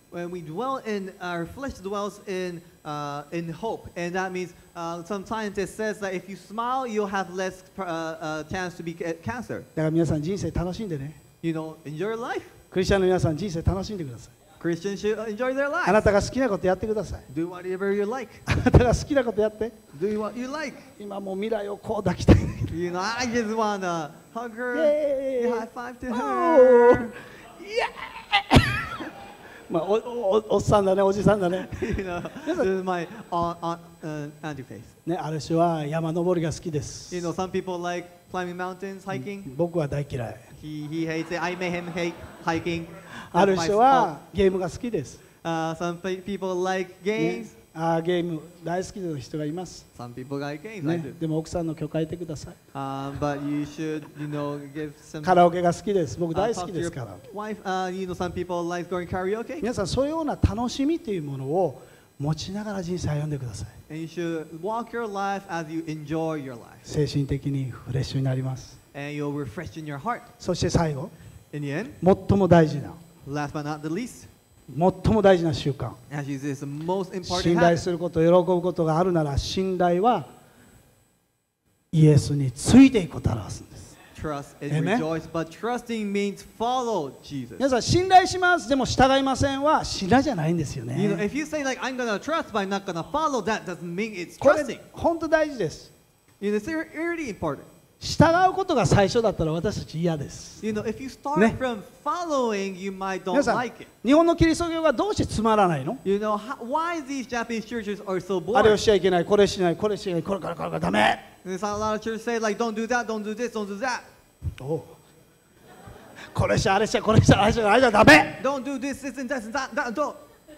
when we dwell in our flesh dwells in uh, in hope, and that means uh, sometimes it says that if you smile, you'll have less uh, uh, chance to be ca- cancer. だから皆さん人生楽しんでね。 You know, enjoy your life. クリスチャンの皆さん人生楽しんでください。 Christians should enjoy their あな life. たが好きなことやってください。 Do whatever you like. あなたが好きなことやって。 Do what you like. 今もう未来をこう抱きたい。 You know, I just wanna hug her, Yay. high five to Oh. her. まあおおおっさんだね、おじさんだね。 You know, this is my aunt, aunt, uh, auntie face. ね、ある人は山登りが好きです。 You know, some people like climbing mountains, hiking. 僕は大嫌い。 He he hates it. I made him hate hiking. ある That's my 人はゲームが好きです。 fault. Uh, some pe- people like ね games. あーゲーム大好きな人がいます。 Some people like games. I ね do.、 でも奥さんの許可得てください。 Um, but you should, you know, give some. カラオケが好きです。僕 uh, 大好 talk き to です your から。 wife. Uh, you know, some people like going karaoke. 皆さんそういうような楽しみというものを持ちながら人生を歩んでください。 And you should walk your life as you enjoy your life. 精神的にフレッシュになります。 And you'll refresh in your heart. そして最後、 In the end, 最も大事な、 last but not the least, 最も大事な習慣。 actually this is the most important 信頼 habit. すること、喜ぶことがあるなら、信頼はイエスについていくことを表すんです。 Trust and Amen. rejoice, but trusting means follow Jesus. 皆さん、信頼します、でも従いませんは、信頼じゃないんですよ You know, ね。 if you say like I'm gonna trust but I'm not gonna follow, that doesn't mean it's こ trusting. れ、本当大事です。 You know, it's re- really important. 従うことが最初だったら私たち嫌です。 You know, if you start ね。 from following, you might 皆 don't さん like it. 日本のキリスト教がどうしてつまらないの？ You know, how, why these Japanese churches are so あれを boring? しちゃいけない、これしない、これしない、これからこれからダメ。 There's a lot of churches say like, don't do that, don't do this, don't do that. おうこれしちゃあれしちゃこれしちゃあれしちゃあれじゃダメ。 Don't do this, this, and that, and that, that, don't.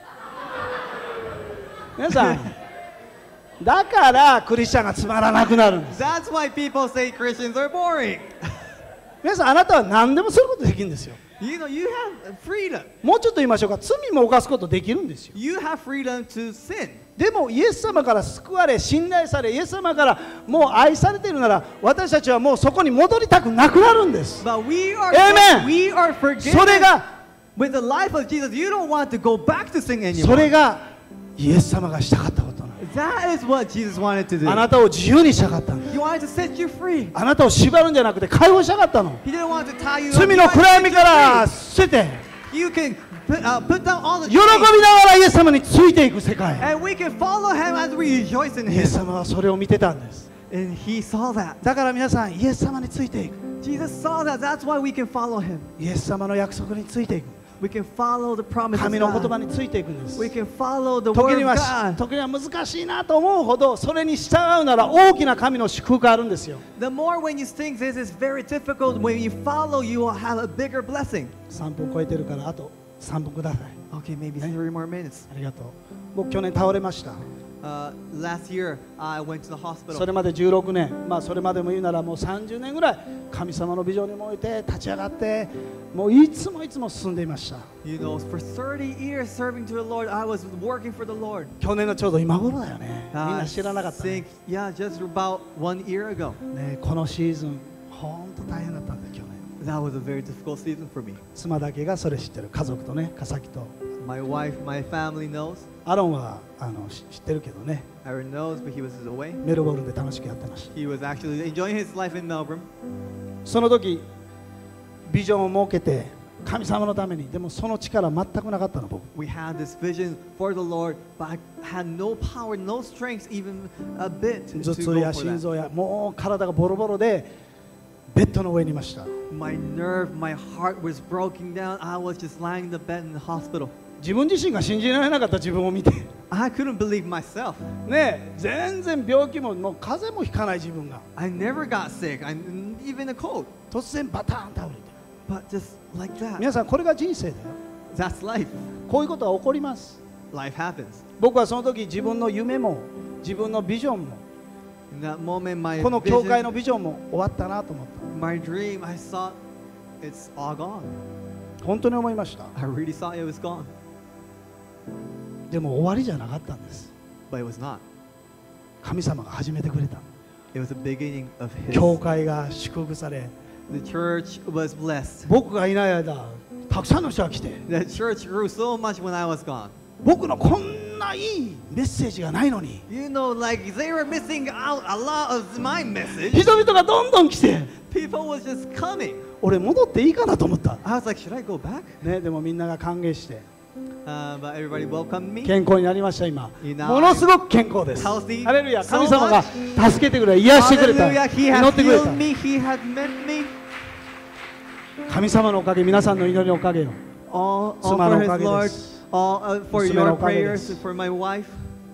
皆さん、だからクリスチャンがつまらなくなるんです。 That's why people say Christians are boring. 皆さん、あなたは何でもすることできるんですよ。 You know, you have freedom. もうちょっと言いましょうか、罪も犯すことできるんですよ。 You have freedom to sin. でもイエス様から救われ、信頼され、イエス様からもう愛されているなら、私たちはもうそこに戻りたくなくなるんです。 But we are, Amen. we are そ forgiven. れが、 With the life of Jesus, you don't want to go back to sin それ anymore. がイエス様がしたかったことなんです。 That is what Jesus wanted to あ do. なたを自由にしたかったんです。 He wanted to set you free. あなたを縛るんじゃなくて解放したかったの。 He didn't want to tie you up. 罪 He の wanted to 暗 set 闇 you から free. 捨てて、 You can put, uh, put down all the 喜びな chains. がらイエス様についていく世界。 And we can follow him as we rejoice in イエス him. 様はそれを見てたんです。 And he saw that. だから皆さん、イエス様についていく。 Jesus saw that. That's why we can follow him. イエス様の約束についていく。 We can follow the promise of 神の言葉 God. についていくんです。 We can follow the 時 word に of は God. 時には難しいなと思うほど、それに従うなら大きな神の祝福があるんですよ。 The more when you think this is very difficult, when you follow, you will have a bigger blessing. さんぷん超えてるからあとさんぷんください。 Okay, maybe three more minutes. ありがとう。僕去年倒れました。 Uh, last year, I went to the そ hospital. れまでじゅうろくねん、まあそれまでも言うならもうさんじゅうねんぐらい神様のビジョンに燃えて立ち上がってもういつもいつも進んでいました。 You know, for thirty years serving to the Lord, I was working for the Lord. 去年のちょうど今頃だよね。みん I な知らなかったね。 think, yeah, just about one year ago. ねこのシーズン本当大変だったんだ去年。 That was a very difficult season for me. 妻だけがそれ知ってる。家族とね、笠木と。 My wife, my family knows. アロンはあのし知ってるけどね。 Aaron knows, but he was away. メルボルンで楽しくやってました。 He was actually enjoying his life in Melbourne. その時ビジョンを設けて神様のために、でもその力全くなかったの僕。 We had this vision for the Lord, but I had no power, no strength, even a bit 頭 to 痛 go や for 心 that. 臓やもう体がボロボロでベッドの上にいました。 My nerve, my heart was broken down. I was just lying in the bed in the hospital. 自分自身が信じられなかった自分を見て I couldn't believe myself. ねえ全然病気ももう風邪もひかない自分が I never got sick, I, even a cold. 突然バターン倒れて、 But just like that, 皆さんこれが人生だよ。 that's life. こういうことは起こります。 Life happens. 僕はその時自分の夢も自分のビジョンも In that moment, my この教会の vision, ビジョンも終わったなと思った。 my dream, I thought it's all gone. 本当に思いました。 I really thought it was gone, でも終わりじゃなかったんです。 but it was not. 神様が始めてくれた。 It was the beginning of His. 教会が祝福され、 The church was blessed. 僕がいない間たくさんの人が来て、 The church grew so much when I was gone. 僕のこんないいメッセージがないのに、 You know, like they were missing out a lot of my message. 人々がどんどん来て、 People was just coming. 俺戻っていいかなと思った、 I was like, should I go back? ね、でもみんなが歓迎して Uh, but everybody welcomed me. 健康になりました。今 You know, ものすごく健康です。 healthy ハレルヤ、 so 神様が助けてくれ、癒してくれた、 Hallelujah, He 祈 has ってくれた。 healed me. He has mended me. 神様のおかげ、皆さんの祈りのおかげよ。 All, all 妻 for のお His かげで Lord, す。 all uh, for 娘の your おかげです。 prayers, for my wife,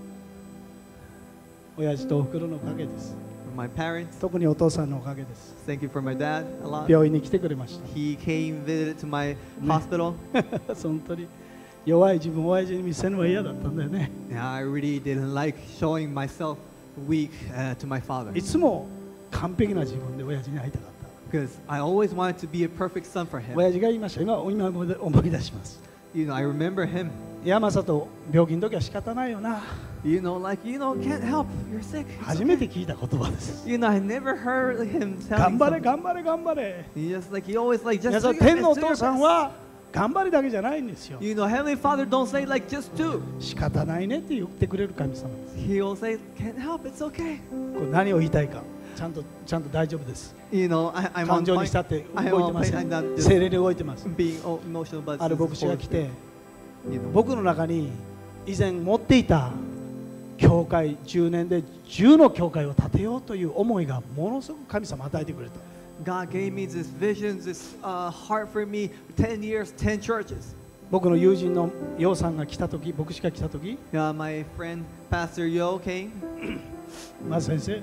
親父とおふくろのおかげです。 for my parents. 特にお父さんのおかげです。 Thank you for my dad a lot. 病院に来てくれました。 He came visited to my hospital. 本当に弱い自分を親父に見せるのは嫌だったんだよね。 Yeah, I really didn't like showing myself weak uh, to my father いつも完璧な自分で親父に会いたかった。 because I always wanted to be a perfect son for him. 親父が言いました。今今思い出します。 You know, I remember him. 山里、病気の時は仕方ないよな。 You know, like, you know, can't help. You're sick. It's 初め okay. て聞いた言葉です。 You know, I never heard him 頑 telling 張れ something. 頑張れ頑張れ。 He just like, he always like, 皆 just さ do ん、 your 天のお best, do your 父さん best. は頑張りだけじゃないんですよ。 You know, Heavenly Father don't say like, just do. 仕方ないねって言ってくれる神様です。 He'll say, can't help. It's okay. これ何を言いたいか、ちゃんとちゃんと大丈夫です。 You know, I, I'm 感 on 情に point. したって動 I い am てま on せ point. ん。 I'm not 精霊 just で動いてます。 being oh, emotional, but ある it's 牧師が Holy 来て、 Spirit. You know, 僕の中に以前持っていた教会、じゅうねんでじゅうの教会を建てようという思いがものすごく神様与えてくれた。 God gave me this vision, this uh, heart for me. Ten years, ten churches. 僕の友人のヨウさんが来た時、牧師が来た時、 Yeah, my friend Pastor Yo came. まず先生、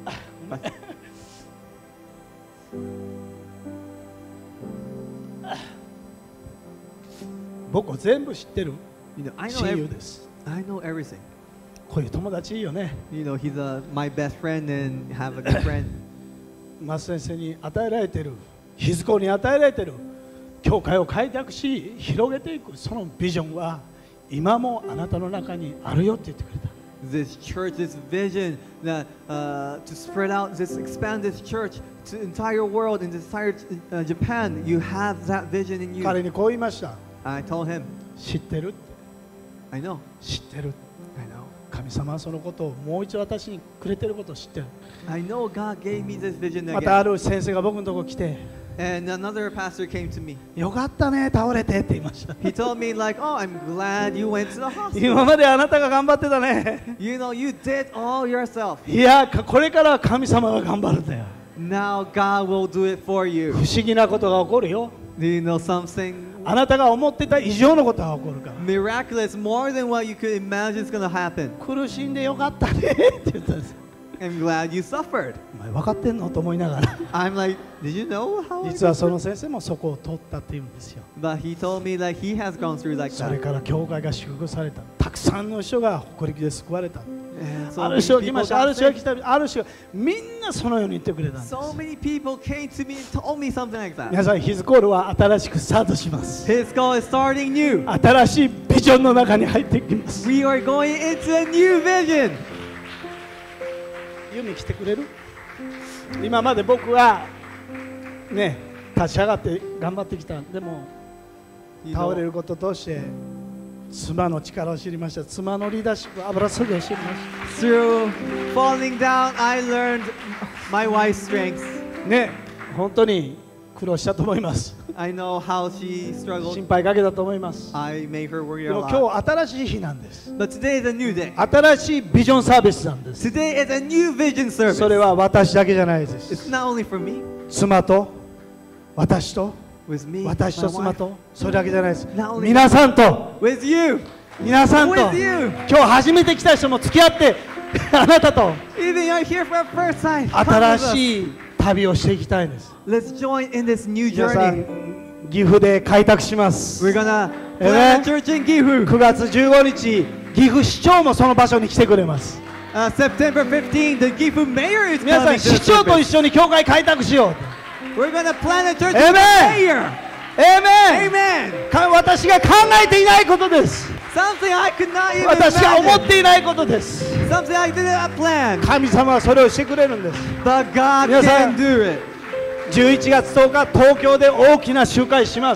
僕を全部知ってる You know, I know, 親 ev- 友です。 I know everything. こういう友達いいよね。 You know, he's uh, my best friend and have a good friend. マス先生に与えられている、ヒズコに与えられている教会を開拓し広げていくそのビジョンは今もあなたの中にあるよって言ってくれた。 This church, this vision that uh, to spread out, this expand this church to the entire world, in the entire uh, Japan, you have that vision in you. 彼にこう言いました。 I told him, 知ってるって。 I know, 知ってる。 I know. 神様はそのことをもう一度私にくれてることを知ってる。 I know God gave me this vision またあ again. る先生が僕のところ来て、 And another pastor came to me. よかったね、倒れてって言いました。 He told me like, oh, I'm glad you went to the 今 hospital. まであなたが頑張ってたね。 You know, you did all yourself. いや、これからは神様が頑張るんだよ。 Now God will do it for 不 you. 思議なことが起こるよ。 Do you know something あなたが思ってた以上のことが起こるから。 miraculous, more than what you could imagine is going to happen? 苦しんでよかったねって言ったんです。 I'm glad you suffered. お前分かってんのと思いながら I'm like, did you know how? I 実はその先生もそこを通ったっていうんですよ。 But he told me like he has gone through like それ that. から教会が祝福された。たくさんの人が誇りで救われた。 And so ある many 人が来 people ました。ある got 人が saved. 来た。ある人がみんなそのように言ってくれたんです。 So many people came to me and told me something like 皆 that. さん、ヒズコールは新しくスタートします。 His goal is starting new. 新しいビジョンの中に入っていきます。 We are going into a new vision. 湯に来てくれる？今まで僕はね、立ち上がって頑張ってきた。でも You 倒れ know, ることとして妻の力を知りました。妻のリーダーシップ、油注ぎを知りまし through falling down, I learned my wife's strengths. た。ね、本当に苦労したと思います。 I know how she 心 struggled. 配かけたと思います。 I made her worry で a も lot. 今日新しい日なんです。 But today is a new day. 新しいビジョンサービスなんです。 Today is a new vision それ service. は私だけじゃないで It's す。 not only for me, 妻と私と with me, 私と my 妻 wife, とそれだけじゃないです。 Not only 皆さんと with you, 皆さんと with you. 今日初めて来た人も付き合ってあなたと Even you're here for a first time. Come 新 with us. しい旅をしていきたいんです。 Let's join in this new 皆さ journey. ん、岐阜で開拓します。 We're gonna Amen. plant a church in Gifu. くがつじゅうごにち、岐阜市長もその場所に来てくれます。 Uh, September fifteenth, the Gifu mayor is 皆さ coming ん、 to the 市長と service. 一緒に教会開拓しよう。 We're gonna plant a church with Amen. the mayor. エーメン。 Amen. か私が考えていないことです。 Something I could not even 私が思っ imagine. ていないことです。 Something I did not plan. 神様はそれをしてくれるんです。 But God 皆さん can do it. じゅういちがつとおか、東京で大きな集会します。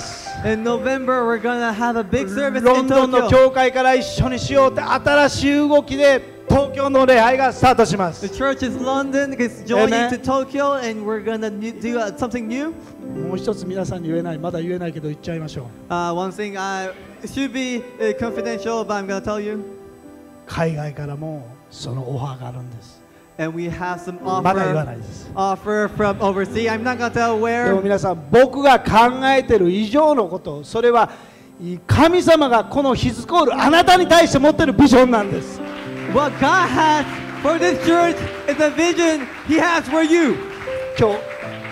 In November, we're gonna have a big service ロ in ンドンの Tokyo. 教会から一緒にしようって新しい動きで東京の礼拝がスタートしま The す。 church is London is joining Amen. to Tokyo, and we're gonna new- do uh, something new. もう一つ皆さんに言えない、まだ言えないけど言っちゃいましょう。 Uh, one thing I it should be uh, confidential, but I'm gonna tell you. 海外からもそのオファーがあるんです。 And we have some まだ言わ offer ないです。 offer from overseas. I'm not gonna tell でも where. 皆さん、僕が考えている以上のこと、それは神様がこのヒズコール、あなたに対して持っているビジョンなんです。 What God has for this church is a vision He has for you. 今日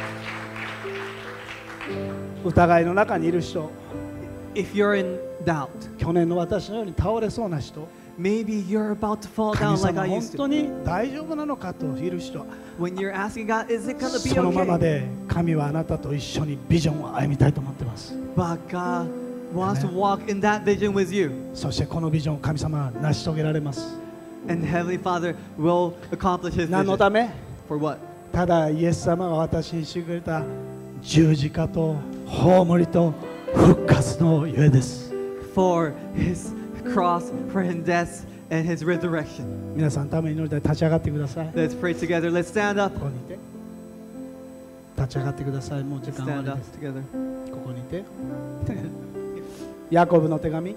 疑いの中にいる人、 If you're in doubt, 去年の私のように倒れそうな人、 maybe you're about to fall 神 down like 様 I 本 used 当 to. に大丈夫なのかといる人、 When you're asking God, is it gonna be そのまま okay? で神はあなたと一緒にビジョンを歩みたいと思っています。 But God wants to Amen. walk in that vision with you. そしてこのビジョンを神様は成し遂げられます。 And Heavenly Father will accomplish His 何の vision. ため？ For what? ただイエス様が私にしてくれた十字架と葬りと復活のゆえです。 For His cross, for His death, and His resurrection. 皆さんために祈りたい。立ち上がってください。 Let's pray together. Let's stand up. ここにいて。立ち上がってください。もう時間終わ Stand り up です。 together. ここにいて。ヤコブの手紙 And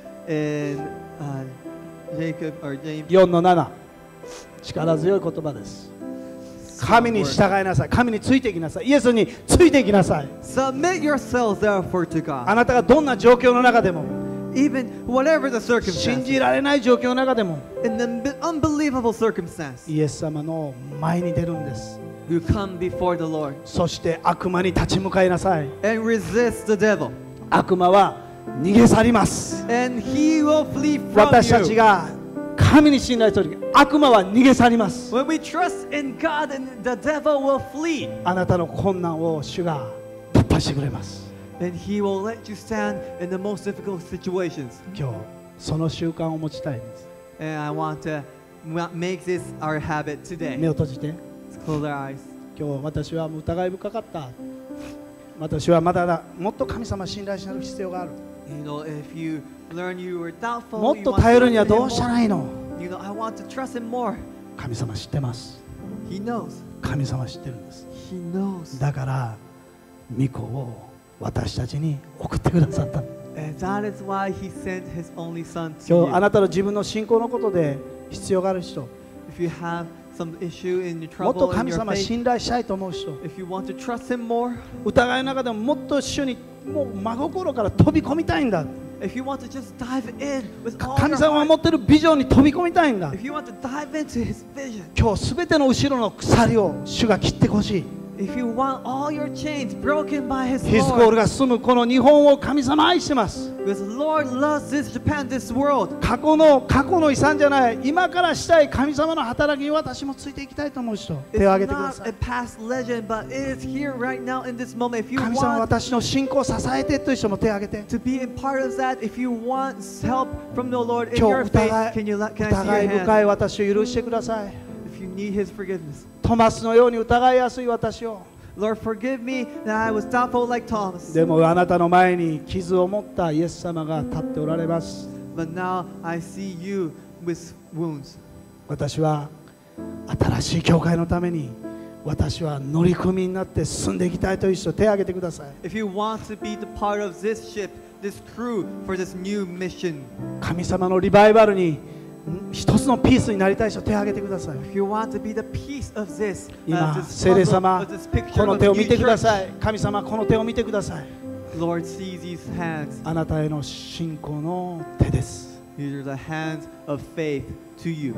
uh, Jacob or James. よんのなな。力強い言葉です。神に従いなさい。神についていきなさい。イエスについていきなさい。 Submit yourselves therefore to あ God. なたがどんな状況の中でも、 Even whatever the 信じ circumstance, られない状況の中でも、 in the unbelievable circumstance, イエス様の前に出るんです。 you come before the Lord そして悪魔に立ち向かいなさい。 and resist the devil, 悪魔は逃げ去ります。 and he will flee from 私たち you. が神に信頼するとき、悪魔は逃げ去ります。 When we trust in God, and the devil will flee, あなたの困難を主が突破してくれます。 and he will let you stand in the most difficult situations. 今日その習慣を持ちたいです。 And I want to ma- make this our habit 目 today. を閉じて。 Let's close our eyes. 今日私は疑い深かった。私はまだだもっと神様を信頼しなる必要がある。 You know, if you learn you were doubtful, もっ you と want to 頼るには trust ど in うした him らいいの？ more. You know, I want to trust him more. 神様知ってます。 He knows. 神様知ってるんです。 He knows. だから御子を私たちに送ってくださった。 And that is why he sent his only son 今 to 日あ you. なたの自分の信仰のことで必要がある人、 If you have some issue in your もっと trouble in 神 your 様を faith, 信頼したいと思う人、 if you want to trust him more, 疑いの中でももっと主にもう真心から飛び込みたいんだ。 if you want to just dive in with all 神 your 様が heart, 持っているビジョンに飛び込みたいんだ。 if you want to dive into his vision, 今日すべての後ろの鎖を主が切ってほしい。 if you want all your chains broken by his ヒズコール Lord, が住むこの日本を神様愛してます。 because the Lord loves this Japan, this world. 過去の過去の遺産じゃない、今からしたい神様の働きに私もついていきたいと思う人、 It's 手を挙げてくだ not さ a い。 past legend, but it is here right now in this moment. If you 神様 want 私の信仰を支えてという人も手を挙げて。 to be a part of that, if you want help from the Lord in 今 your 日 faith, 疑い can you let, can I see 疑い your 深い hand? 私を許してください。 If you need His forgiveness, トマスのように疑いやすい私を。 Lord, forgive me that I was doubtful like Thomas. でもあなたの前に傷を持ったイエス様が立っておられます。 But now I see you with wounds. 私は新しい教会のために私は乗組になって進んでいきたいという人、手を挙げてください。 If you want to be the part of this ship, this crew for this new mission, 神様のリバイバルに一つのピースになりたい人、手を挙げてください。 if you want to be the piece of this, 今、 uh, this 聖霊 puzzle, 様 of this picture この of 手 a を new 見てくだ church, さい。神様、この手を見てください。 Lord sees these hands. あなたへの信仰の手です。 These are the hands of faith to you.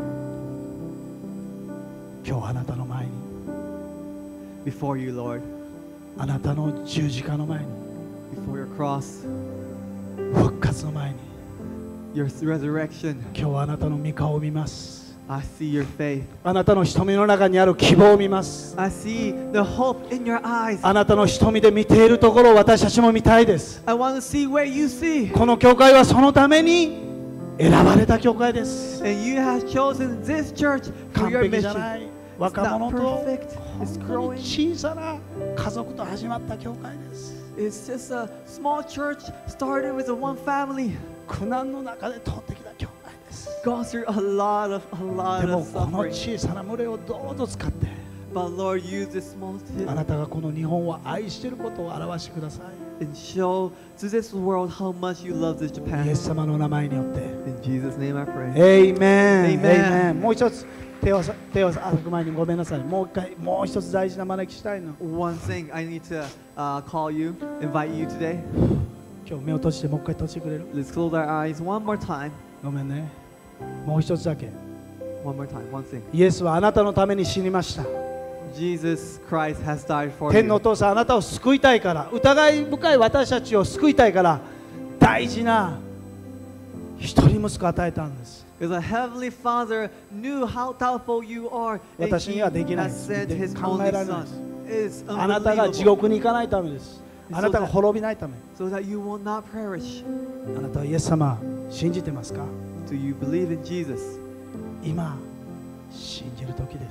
今日あなたの前に、 Before you, Lord, あなたの十字架の前に、 before your cross, 復活の前に、 your resurrection, 今日あなたの御顔を見ます。 I see your faith. あなたの瞳の中にある希望を見ます。 I see the hope in your eyes. あなたの瞳で見ているところを私たちも見たいです。 I want to see where you see. この教会はそのために選ばれた教会です。 And you have chosen this church for 完 your 璧じゃな mission. い。 若者 not と perfect. It's 本当 growing. に小さな家族と始まった教会です。 It's just a small church started with a one family. 苦難の中で通ってきた教会です。 Gone through a lot of a で lot も of この suffering. 小さな群れをどうぞ使って、 But Lord, use this small あ tip なたがこの日本を愛していることを表してくださ and show to this world how much you love this い。イ Japan. エス様の名前によって。 In Jesus' name I pray. エイメン。 Amen エイメン。もう一つ手を手を歩く前にごめんなさい。もう一回もう一つ大事な招きしたいの。 One thing I need to uh, call you, invite you today. 今日目を閉じてもう一回閉じてくれる？ Let's close our eyes one more time. ごめんね。もう一つだけ。 One more time, one thing. イエスはあなたのために死にました。 Jesus Christ has died for 天のお you. 父さん、あなたを救いたいから、疑い深い私たちを救いたいから、大事な一人息子を与えたんです。 Because the Heavenly Father knew how doubtful you are, and 私にはできない。 He has sent His 考え only られない Son. It's あなたが地 unbelievable. 獄に行かないためです。あなたが滅びないため。 So that you will not perish. あなたはイエス様、信じてますか？ Do you believe in Jesus? 今、信じる時です。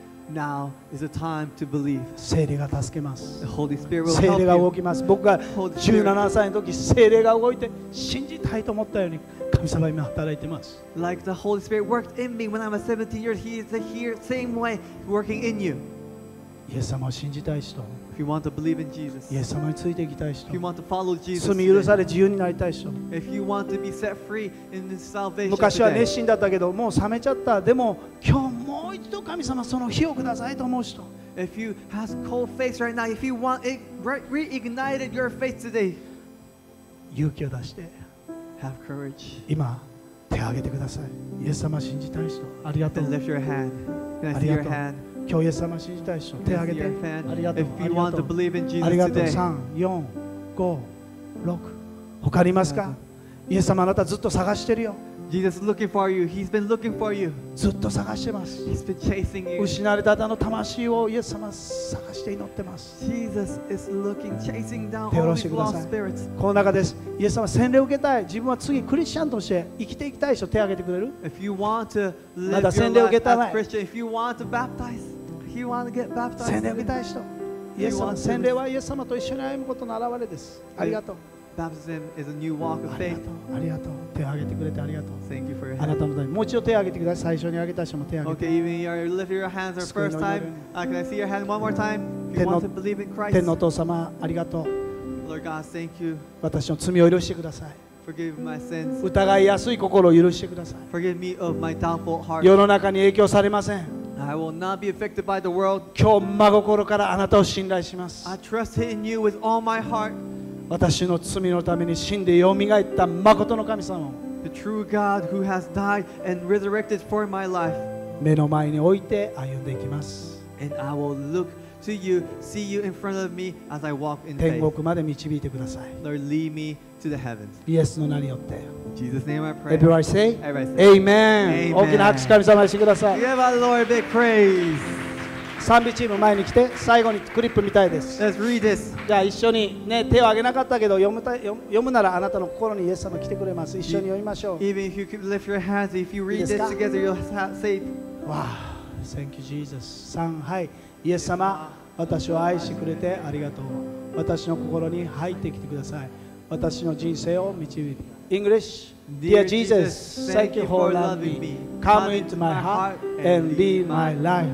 Now is the time to believe. 聖霊が助けま The す。 Holy Spirit will 聖 help 霊が動 you. きます。僕が Holy じゅう Spirit, ななさいの時、聖霊が動いて信じたいと思ったように、神様は今働いています。 like the Holy Spirit worked in me when I was seventeen years, He is here same way working in you. イエス様を信じたい人、 If you want to believe in Jesus, イエス様についていきたい人 if you、want to follow Jesus, 罪許さ today, れ自由になりたい人、 if you want to be set free in this salvation 昔は today, 熱心だったけどもう冷めちゃった。でも今日もう一度神様その火をくださいと思う人、 if you has cold faith right now, if you want it re- reignited your faith today, 勇気を出して have courage 今手を挙げてください。イエス様信じたい人、ありがとう。 and lift your hand. Can I あ see り your がとう。 hand? 今日イエス様信じたい人、手を Can 挙 I げ see て。 your hand? ありがとう。 If あ you りが want と to う。 believe in あ Jesus りがとう。 today, さん、よん、ご、ろく。他にいますか？イエス様あなたずっと探してるよ。 Jesus is looking for you. He's been looking for you. ずっと探してます。 He's been chasing you. 失われたあの魂をイエス様探して祈ってます。 Jesus is looking, chasing down 手を下 all ろして these ください。 lost spirits. この中です。イエス様洗礼を受けたい。自分は次クリスチャンとして生きていきたい人、手を挙げてくれる？ If you want to まだ live 洗 your 礼を受 life けたない。 as Christian, if you want to baptize, if you want to get 洗礼を baptized, 受けたい人。イエス様、洗礼はイエス様と一緒に歩むことの表れです。ありがとう。 baptism is a new walk of ありが faith. とう。ありがとう。手を挙げてくれてありがとう。 Thank you for your あな hand. たのためにもう一度手を挙げてください。最初に挙げた人も手を挙げ Okay, て。 even you lift your hands for the first time. Uh, can I see your hand one more time? If you 天の- want to believe in 天のお Christ, 父様、ありがとう。 Lord God, thank you. 私の罪を許してください。 Forgive my sins. 疑いやすい心を許してください。 Forgive me of my doubtful heart. 世の中に影響されません。 I will not be affected by the world. 今日真心からあなたを信頼します。 I trust in you with all my heart. 私の罪のために死んでよみがえった誠の神様を The true God who has died and resurrected for my life. 目の前に置いて歩んでいきます。 And I will look to you, see you in front of me as I walk in 天 faith. 国まで導いてください。 Lord, lead me to the heavens. イエスの名によって。 In Jesus' name I pray. Everybody say, Everybody say, Amen。 Amen 大きな拍手神様にしてください。 Give our Lord a big praise. 賛美チーム前に来て、最後にクリップ見たいです。 Let's read this. じゃあ一緒にね、手を挙げなかったけど読むた読む読むならあなたの心にイエス様来てくれます。一緒に読みましょう。 Even if you could lift your hands, if you read いいです this か？ together, you'll ha- say, わあ、Thank you Jesus。さん、はい。イエス様、私を愛してくれてありがとう。私の心に入ってきてください。私の人生を導いて。English, Dear Jesus, thank you for loving me. Come into my heart and lead my life.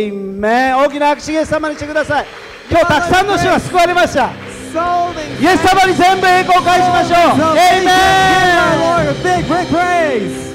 Amen。大きな拍手イエス様にしてください。今日たくさんの人が救われました。 so many イエス様に全部栄光を返しましょう。 So thank you. Give our Amen。 Lord a big, big praise.